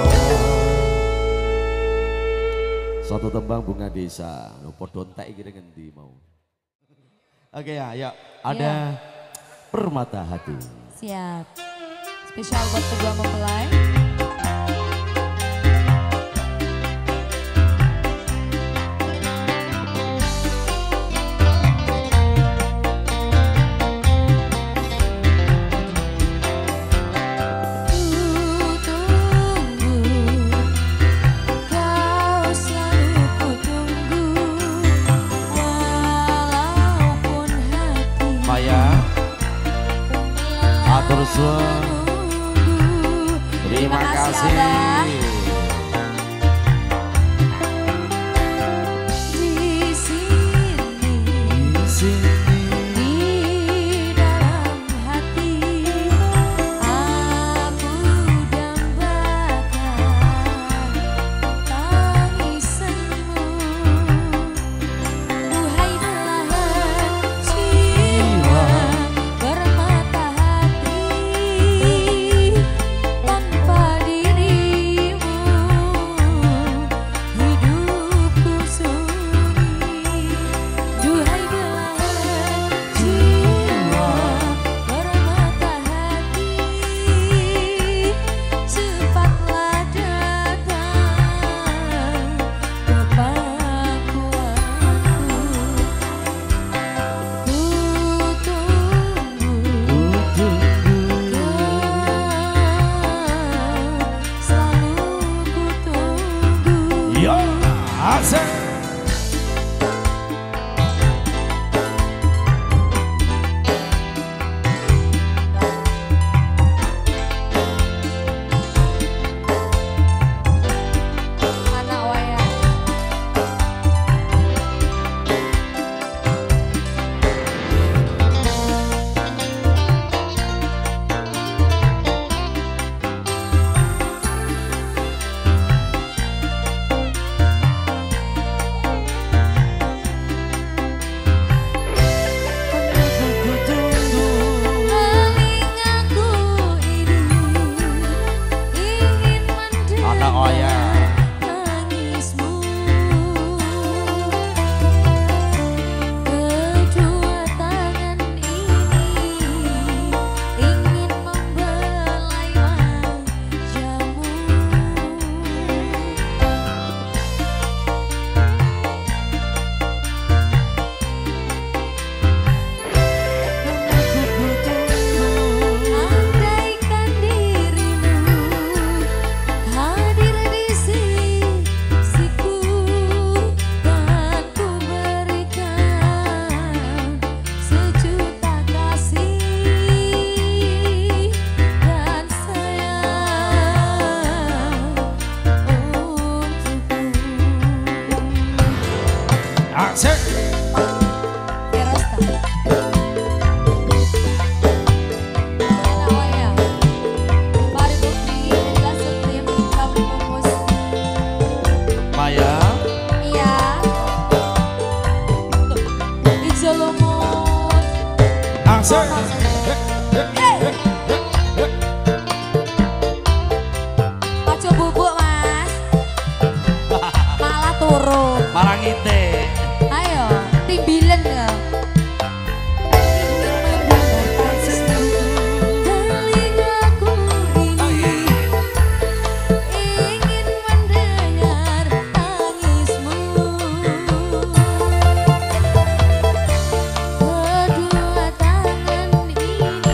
Satu tembang bunga desa. Lo podon tak kira ngendi mau. Oke ya, yuk. Ada Permata Hati. Siap. Spesial buat kedua mempelai. Terima kasih. Di sini, di dalam hati, aku dambakan tangisanmu. Duhai belahan jiwa bermata hati, tanpa dirimu hidupku sunyi. Duhai belahan jiwa bermata hati, cepatlah datang ke pangkuanku. Ku tunggu, selalu ku tunggu. Yo, asik. Anak wayang. Telingaku ini ingin Anak wayang. tangismu. Kedua tangan ini ingin membelai wajahmu. Andaikan dirimu hadir di sisiku, kan ku berikan sejuta kasih dan sayang untukmu. Asik. Kerasta. Anak wayang. Mari Bukti, jelas tim kami fokus. Maya. Iya. Ijo lumut. Asik. Aja bubuk mas. Malah turun. Marangite. Ayo, timbilen ya. Telingaku ini ingin mendengar tangismu. Kedua tangan ini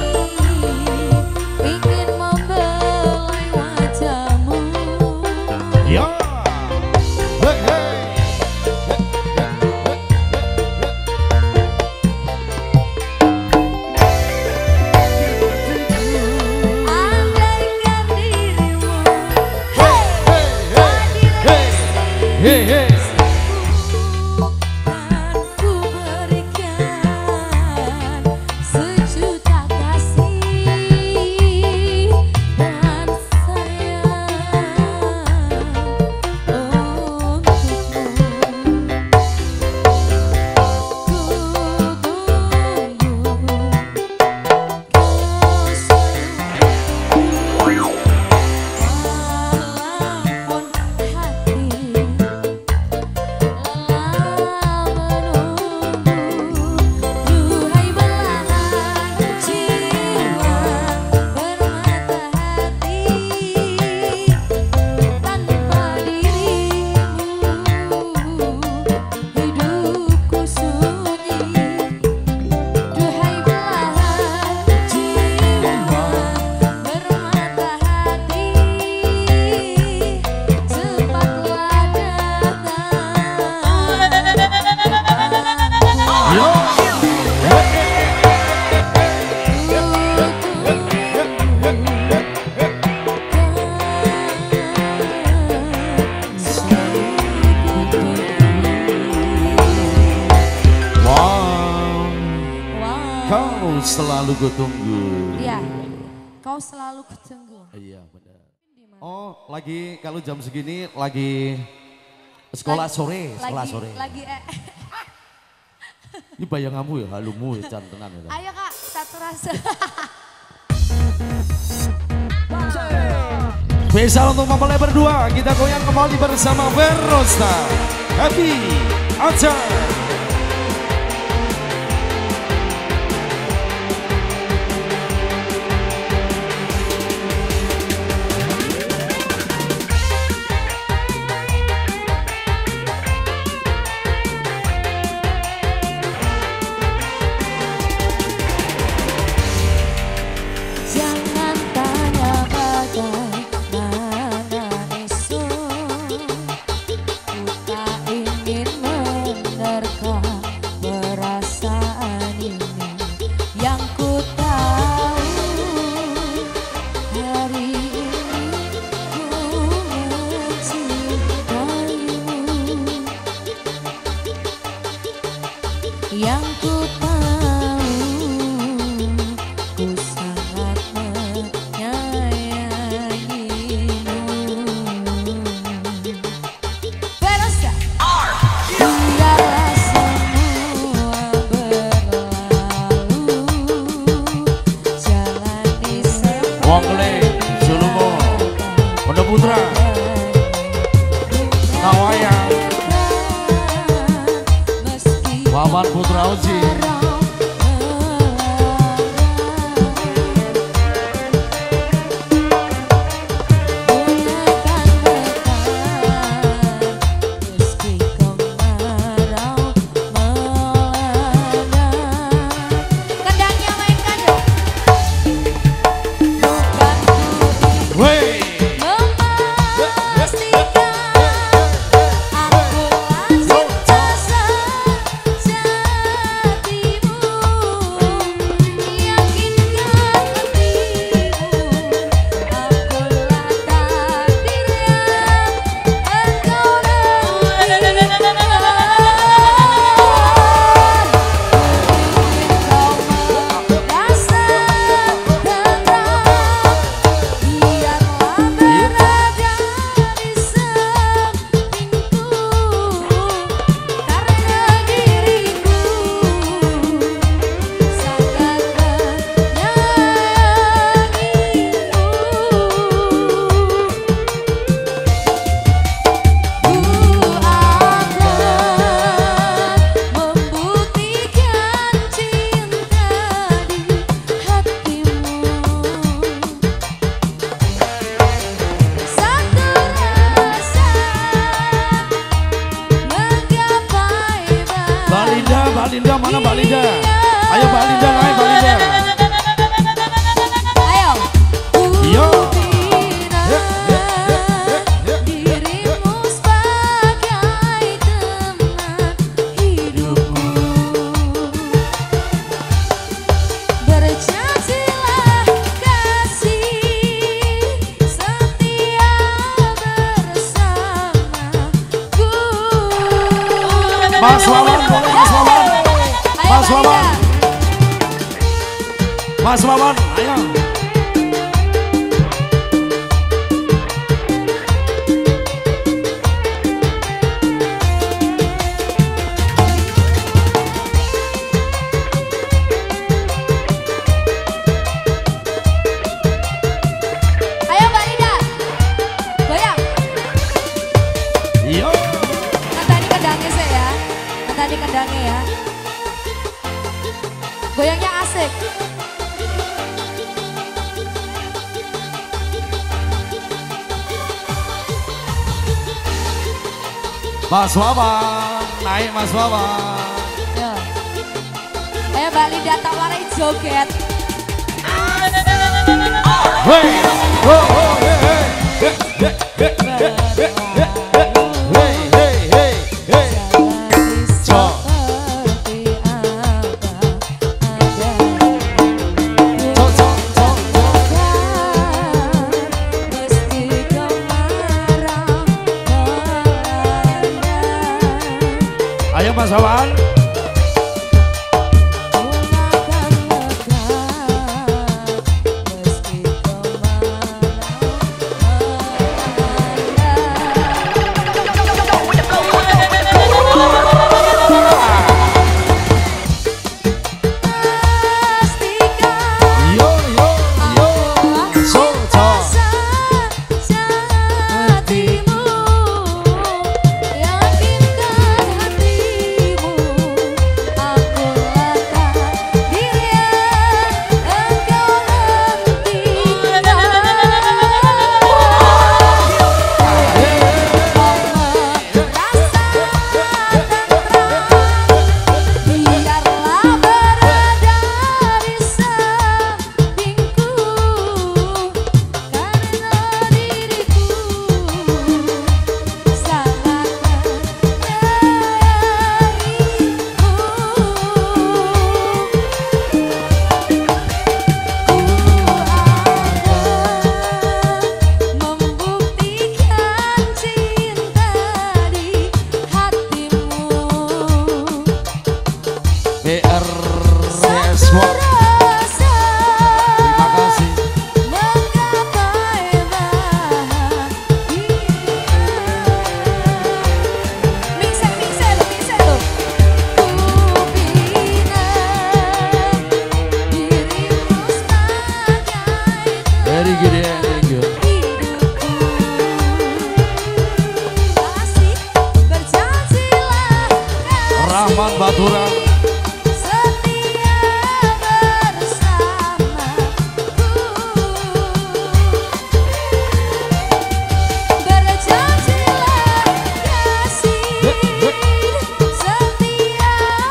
ingin membelai wajahmu. Yo. Hey, hey. Andaikan dirimu hadir Hey, hey, hey. kan ku berikan sejuta kasih dan sayang selalu kutunggu. Iya, kau selalu kutunggu. Iya benar. Oh lagi kalau jam segini lagi sekolah sore, sekolah sore. Lagi Ini bayanganmu ya, halumu ya, cantenan ya. Ayo kak, satu rasa. Spesial untuk mempelai berdua, kita goyang kembali bersama Verosta. Happy Acar. Jangan tanya bagaimana esok, ku tak ingin menerka perasaan ini. Yang ku tahu hari ini ku mencintaimu. Yang ku tahu ku sangat menyayangimu. Verosta. Biarlah semua berlalu, jalani Wongkele, Sulumo, Pondok Putra, Nawayang, Wawan Putra Oji. Mbak Linda, mana Mbak Linda? Ayo Mbak Linda, naik Mbak Linda. Ayo. Yo. Dirimu sebagai teman hidupku. Berjanjilah kasih setia bersamaku. Mas Wawan, boleh Mas Wawan. Mas Wawan. Mas Wawan, ayo. Ayo Mbak Linda, goyang. Yo. Tadi kendangnya sih ya, tadi kendangnya ya. Goyangnya asik. Mas Wawan, naik Mas Wawan. Yo. Ayo Mbak Linda tak warai joget. Hey, oh, oh, hey, hey, hey, hey, hey, hey, hey, hey, hey, hey, hey. Cok. Cok, cok, cok, cok. Ayo Mas Wawan. Rahman Baturan. Setia bersamaku, berjanjilah kasih, setia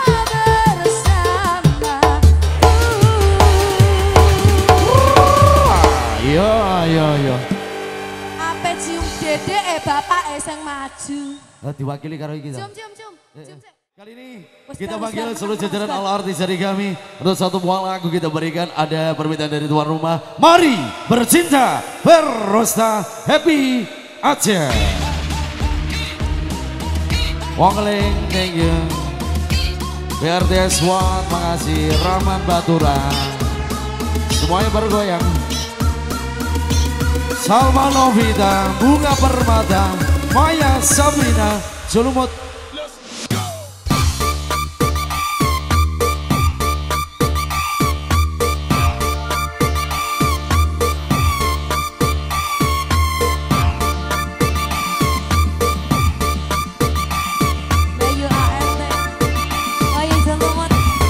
bersamaku. Iya. Ape cium dede bapak sing maju. Diwakili karo iki. Cium. Kali ini kita panggil seluruh jajaran all artis dari kami. Untuk satu buah lagu kita berikan, ada permintaan dari tuan rumah. Mari bercinta berrosta happy aja. Wongling, thank you. BRTS One, makasih. Rahman Baturan, semuanya bergoyang. Salma Novita, Bunga Permata, Maya Sabrina, Julumut. Bayu ART, Bayu Julumut.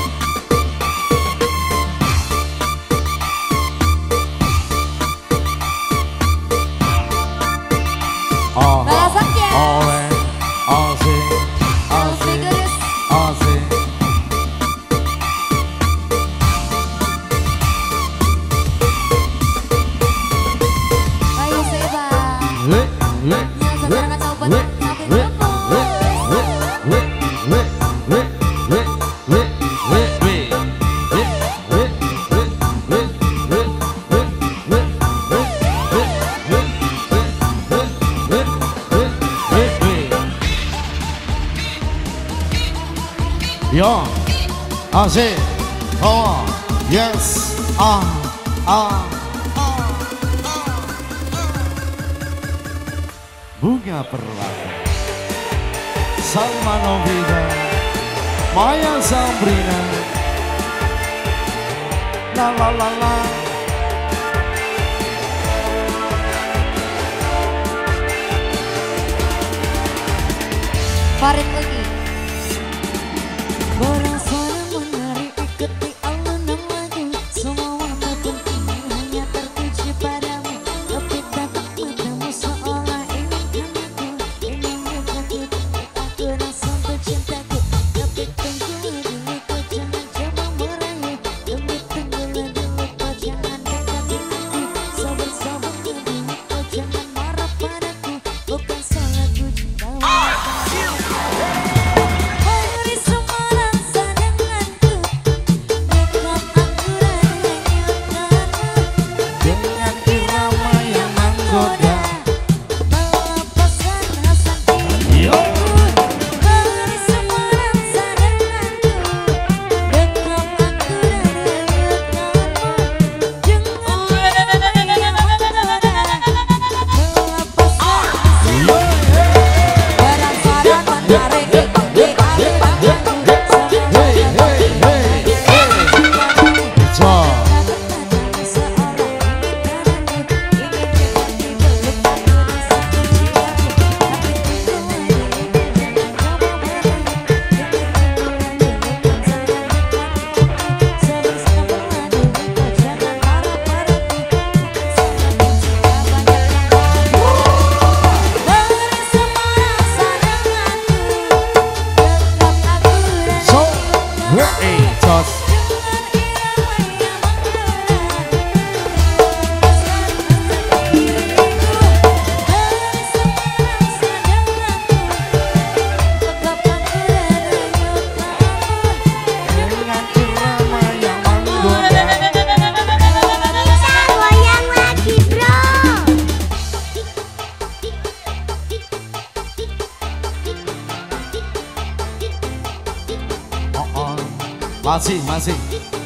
Balasan ya. Bayu Seba. Yang sekarang kabupaten Samping Yo, asik, oh, yes, Bunga Permata, Salma Novita, Maya Sabrina, la. Farid lagi. Berasal menarik ikuti alunan lagu, semua warna penting hanya tertuju padamu. Tapi tatap matamu seolah ingin aku, ingin dekati aku rasa untuk cintaku. Tapi tunggu dulu kau jangan coba merayu, tunggulah dulu kau jangan dekati aku. Sabar dulu kau jangan marah padaku, bukan salahku cinta. Masih.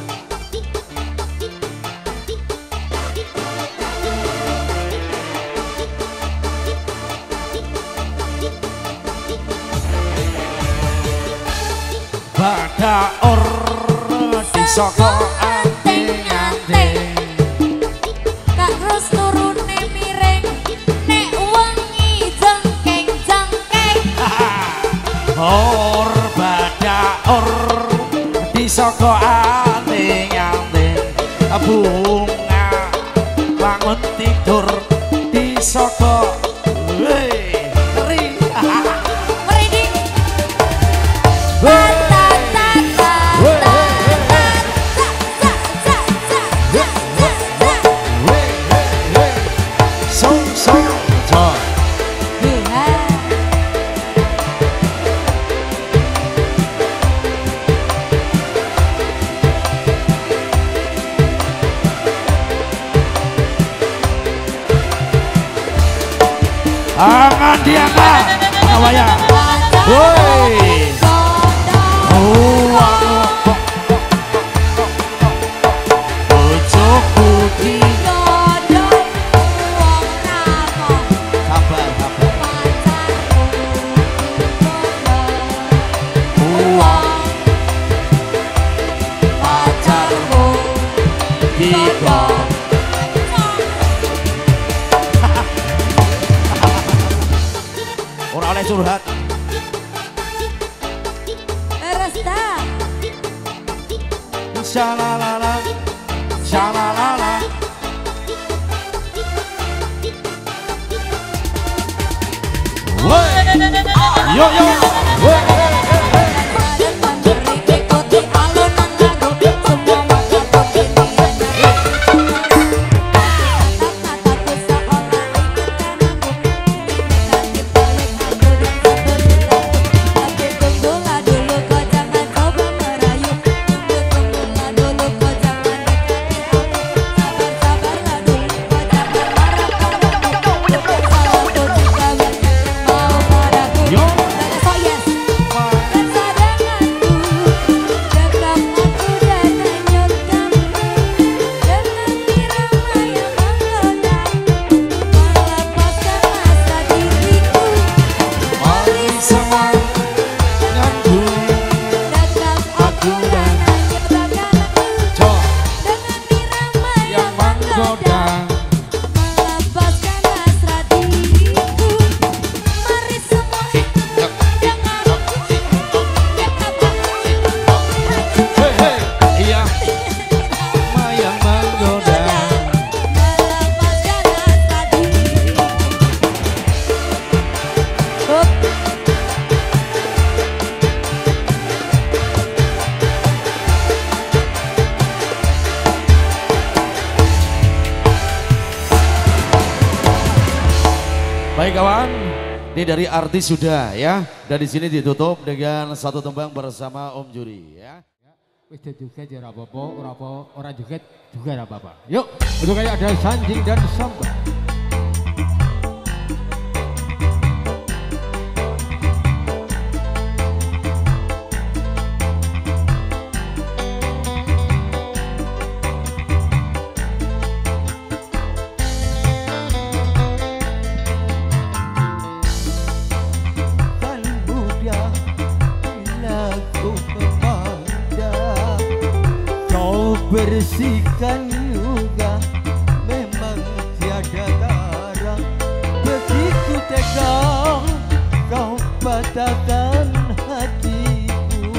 Pada di soko anting-anting, Kak Ros turune miring, nek wengi jengking-jengking. pada or di soko anting-anting bunga bangun tidur di soko Merinding. Angan diangkat Nawaya. Woi. Bojoku ki godhong wong ramah. sabar sabar. Pacarku Tiga. Ora oleh curhat. Resta. Shalalala, shalalala. Woi, yo yo. Woi. Baik kawan, ini dari artis sudah ya. Dan di sini ditutup dengan satu tembang bersama Om Juri ya. Wis juga ora apa-apa, ora juga ora apa-apa. Yuk, untuk kayak ada Sanjing dan Samba. Bersihkan juga memang tiada tara, begitu tega kau patahkan hatiku,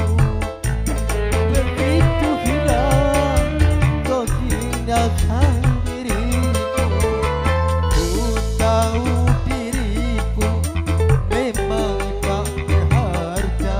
begitu hilang kau tinggalkan diriku. Ku tahu diriku memang tak berharga,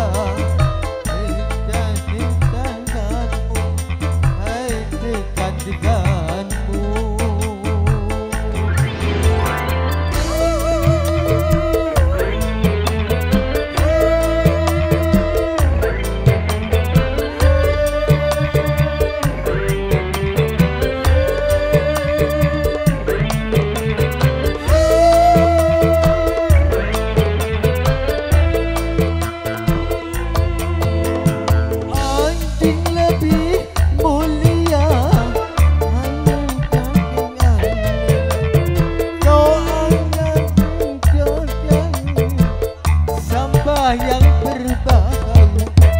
yang berbahaya,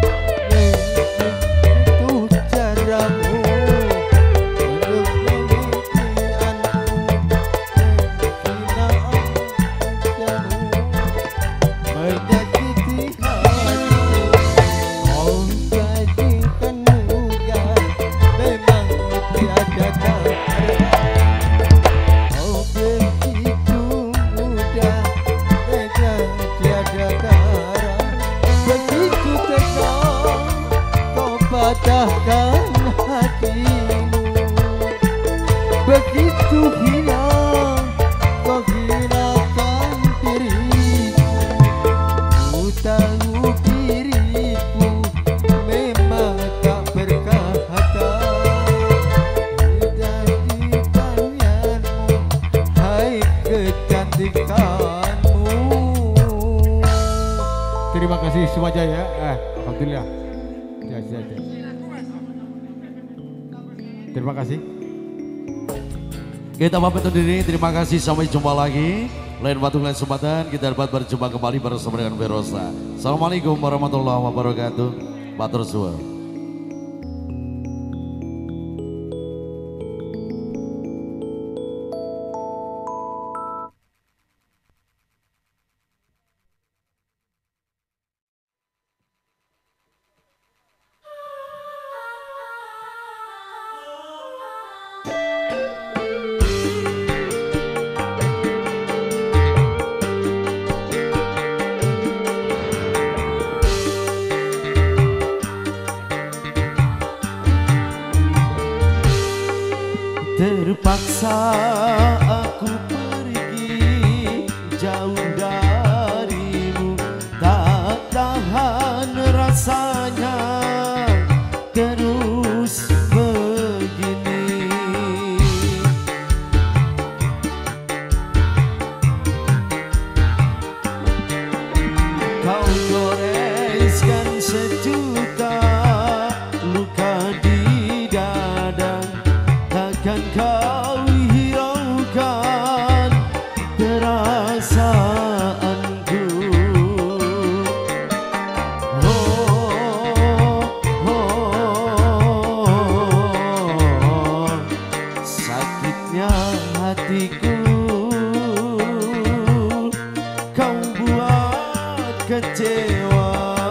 itu caramu untuk memiliki anakmu, menghinamu, menyakiti hatimu. Kau patahkan hatimu. Begitu hilang kau hinakan diriku. Ku tahu diriku memang tak berkata. Jadi tanganmu, hai kecantikanmu. Terima kasih semuanya ya. Alhamdulillah. Ya. Terima kasih. Kita pamit undur diri, terima kasih, sampai jumpa lagi. Lain waktu lain kesempatan kita dapat berjumpa kembali bersama dengan Verosa. Assalamualaikum warahmatullahi wabarakatuh. Matur suwun. Terpaksa aku pergi jauh darimu, tak tahan rasanya terus begini. Kau goreskan sejuta luka di dada, takkan kau hiraukan perasaanku. Sakitnya hatiku kau buat kecewa.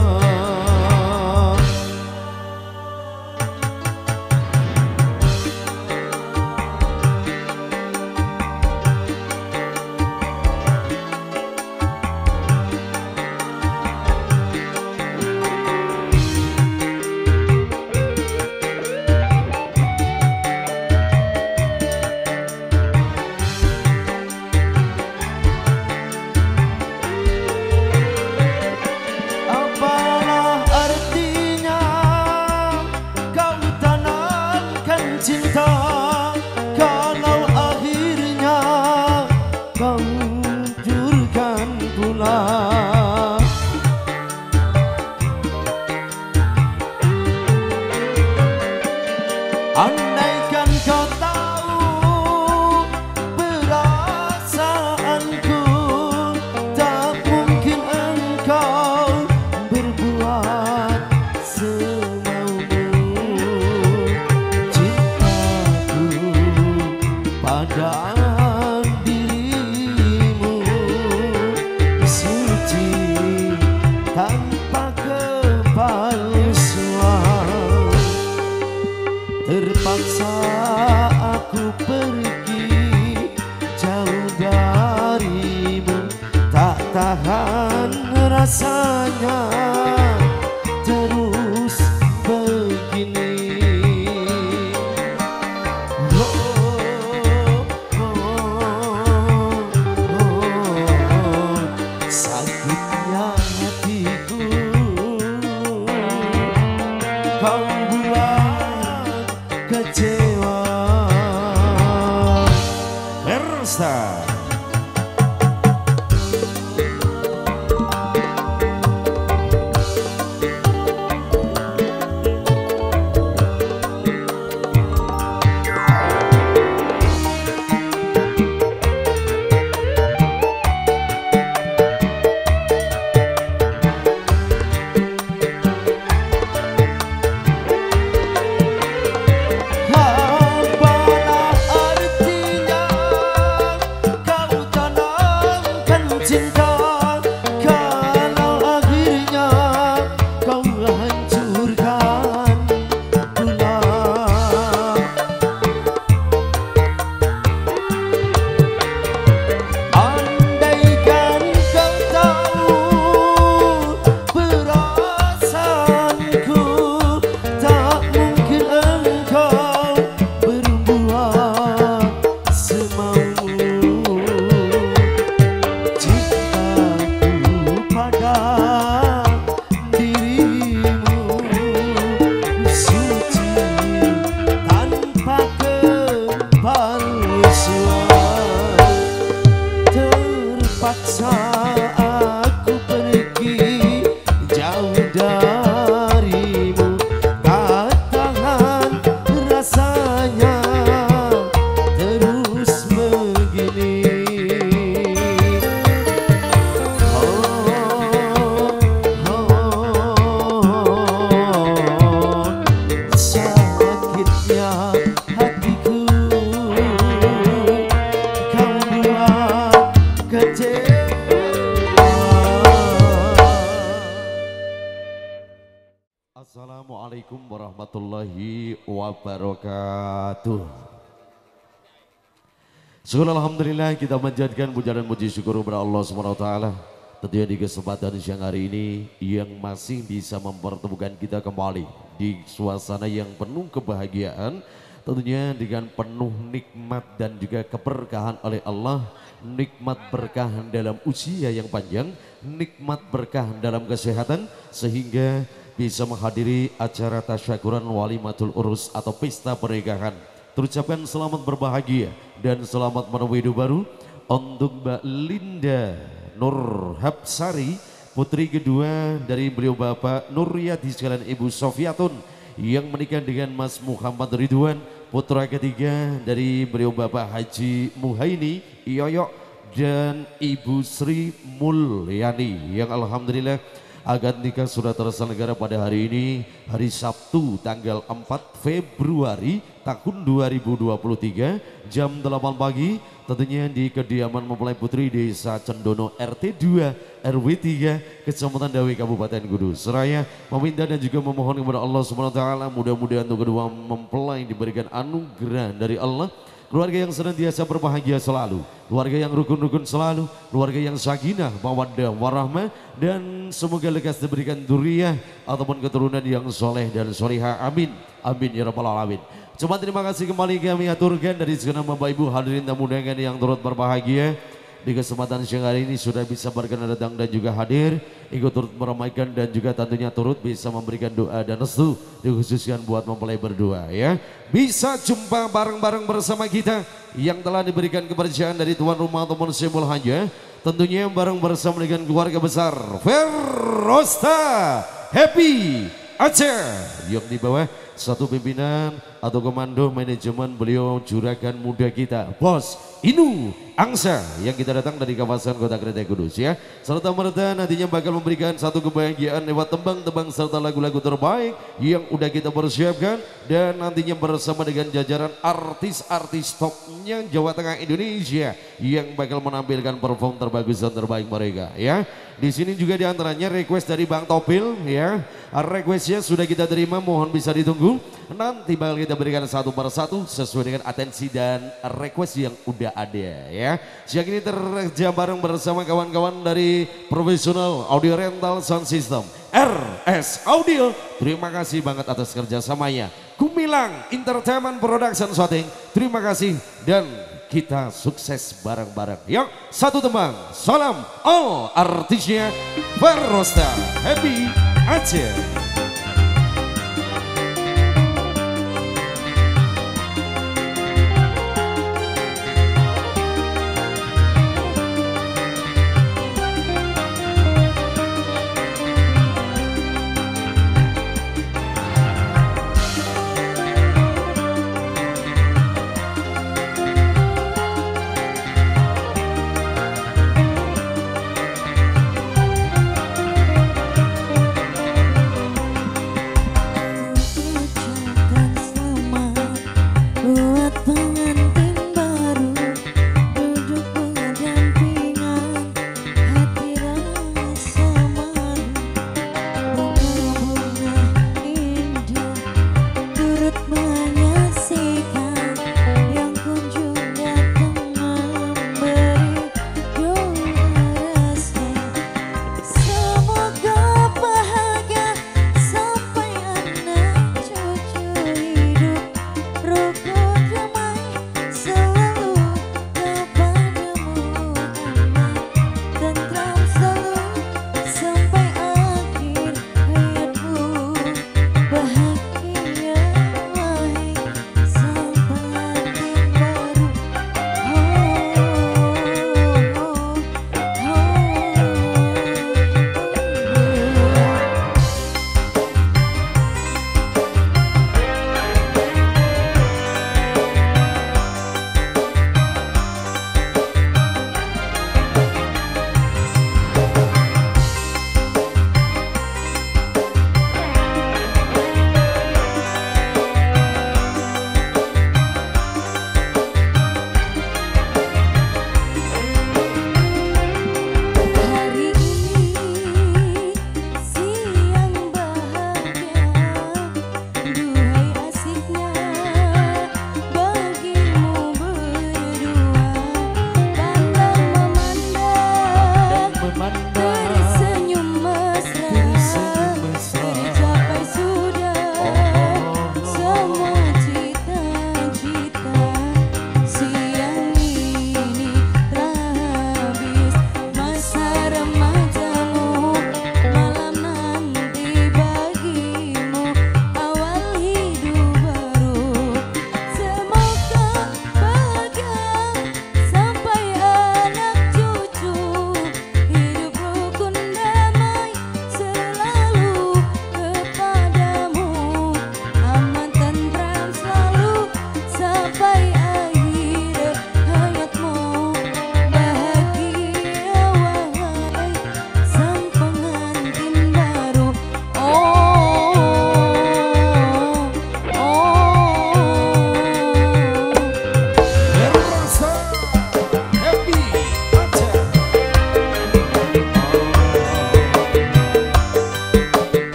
Apalah artinya kau tanamkan cinta kalau akhirnya kau hancurkan pula. Andaikan kau tahu perasaanku, tak mungkin engkau berbuat semaumu. Cintaku pada dirimu suci tanpa kepalsuan. Terpaksa aku pergi jauh darimu, tak tahan rasanya terus begini. Sakitnya hatiku kau buat kecewa. Versa. Assalamualaikum warahmatullahi wabarakatuh. Syukur alhamdulillah kita menjadikan puja dan puji syukur kepada Allah SWT. Tentunya di kesempatan siang hari ini yang masih bisa mempertemukan kita kembali di suasana yang penuh kebahagiaan. Tentunya dengan penuh nikmat dan juga keberkahan oleh Allah. Nikmat berkah dalam usia yang panjang, nikmat berkah dalam kesehatan, sehingga bisa menghadiri acara tasyakuran walimatul urus atau pesta pernikahan. Terucapkan selamat berbahagia dan selamat menemui hidup baru untuk Mbak Linda Nur Hapsari, putri kedua dari beliau Bapak Nuryadi sekalian Ibu Sofiatun, yang menikah dengan Mas Muhammad Ridwan, putra ketiga dari beliau Bapak Haji Muhaini Yoyok dan Ibu Sri Mulyani, yang alhamdulillah akad nikah sudah terselenggara pada hari ini, hari Sabtu tanggal 4 Februari tahun 2023 jam 8 pagi, tentunya di kediaman mempelai putri Desa Cendono RT 2 RW 3 Kecamatan Dawe Kabupaten Kudus. Seraya meminta dan juga memohon kepada Allah SWT mudah-mudahan untuk kedua mempelai diberikan anugerah dari Allah, keluarga yang senantiasa berbahagia selalu, keluarga yang rukun-rukun selalu, keluarga yang sakinah, mawaddah, warahmah, dan semoga lekas diberikan dzurriyyah ataupun keturunan yang soleh dan solihah. Amin. Amin ya rabbal alamin. Cuma terima kasih kembali kami aturkan dari segenap Bapak Ibu hadirin tamu undangan yang turut berbahagia. Di kesempatan siang hari ini sudah bisa berkenan datang dan juga hadir, ikut turut meramaikan dan juga tentunya turut bisa memberikan doa dan restu dikhususkan buat mempelai berdua ya. Bisa jumpa bareng-bareng bersama kita yang telah diberikan kepercayaan dari tuan rumah ataupun simbol hanya, tentunya bareng bersama dengan keluarga besar Ferosta Happy Aceh yang di bawah satu pimpinan atau komando manajemen beliau juragan muda kita Bos Inu Angsa yang kita datang dari kawasan Kota Kretek Kudus ya. Serta merta nantinya bakal memberikan satu kebahagiaan lewat tembang-tembang serta lagu-lagu terbaik yang udah kita persiapkan, dan nantinya bersama dengan jajaran artis-artis topnya Jawa Tengah Indonesia yang bakal menampilkan perform terbagus dan terbaik mereka ya. Di sini juga diantaranya request dari Bang Topil ya. Requestnya sudah kita terima, mohon bisa ditunggu. Nanti bakal kita berikan satu per satu sesuai dengan atensi dan request yang udah ada ya. Siang ini terkerja bareng bersama kawan-kawan dari Professional Audio Rental Sound System RS Audio. Terima kasih banget atas kerjasamanya. Gumilang Entertainment Production Shooting, terima kasih dan kita sukses bareng-bareng. Yuk, satu tembang, salam all artisnya Ferosta Happy Aceh.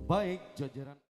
baik jajaran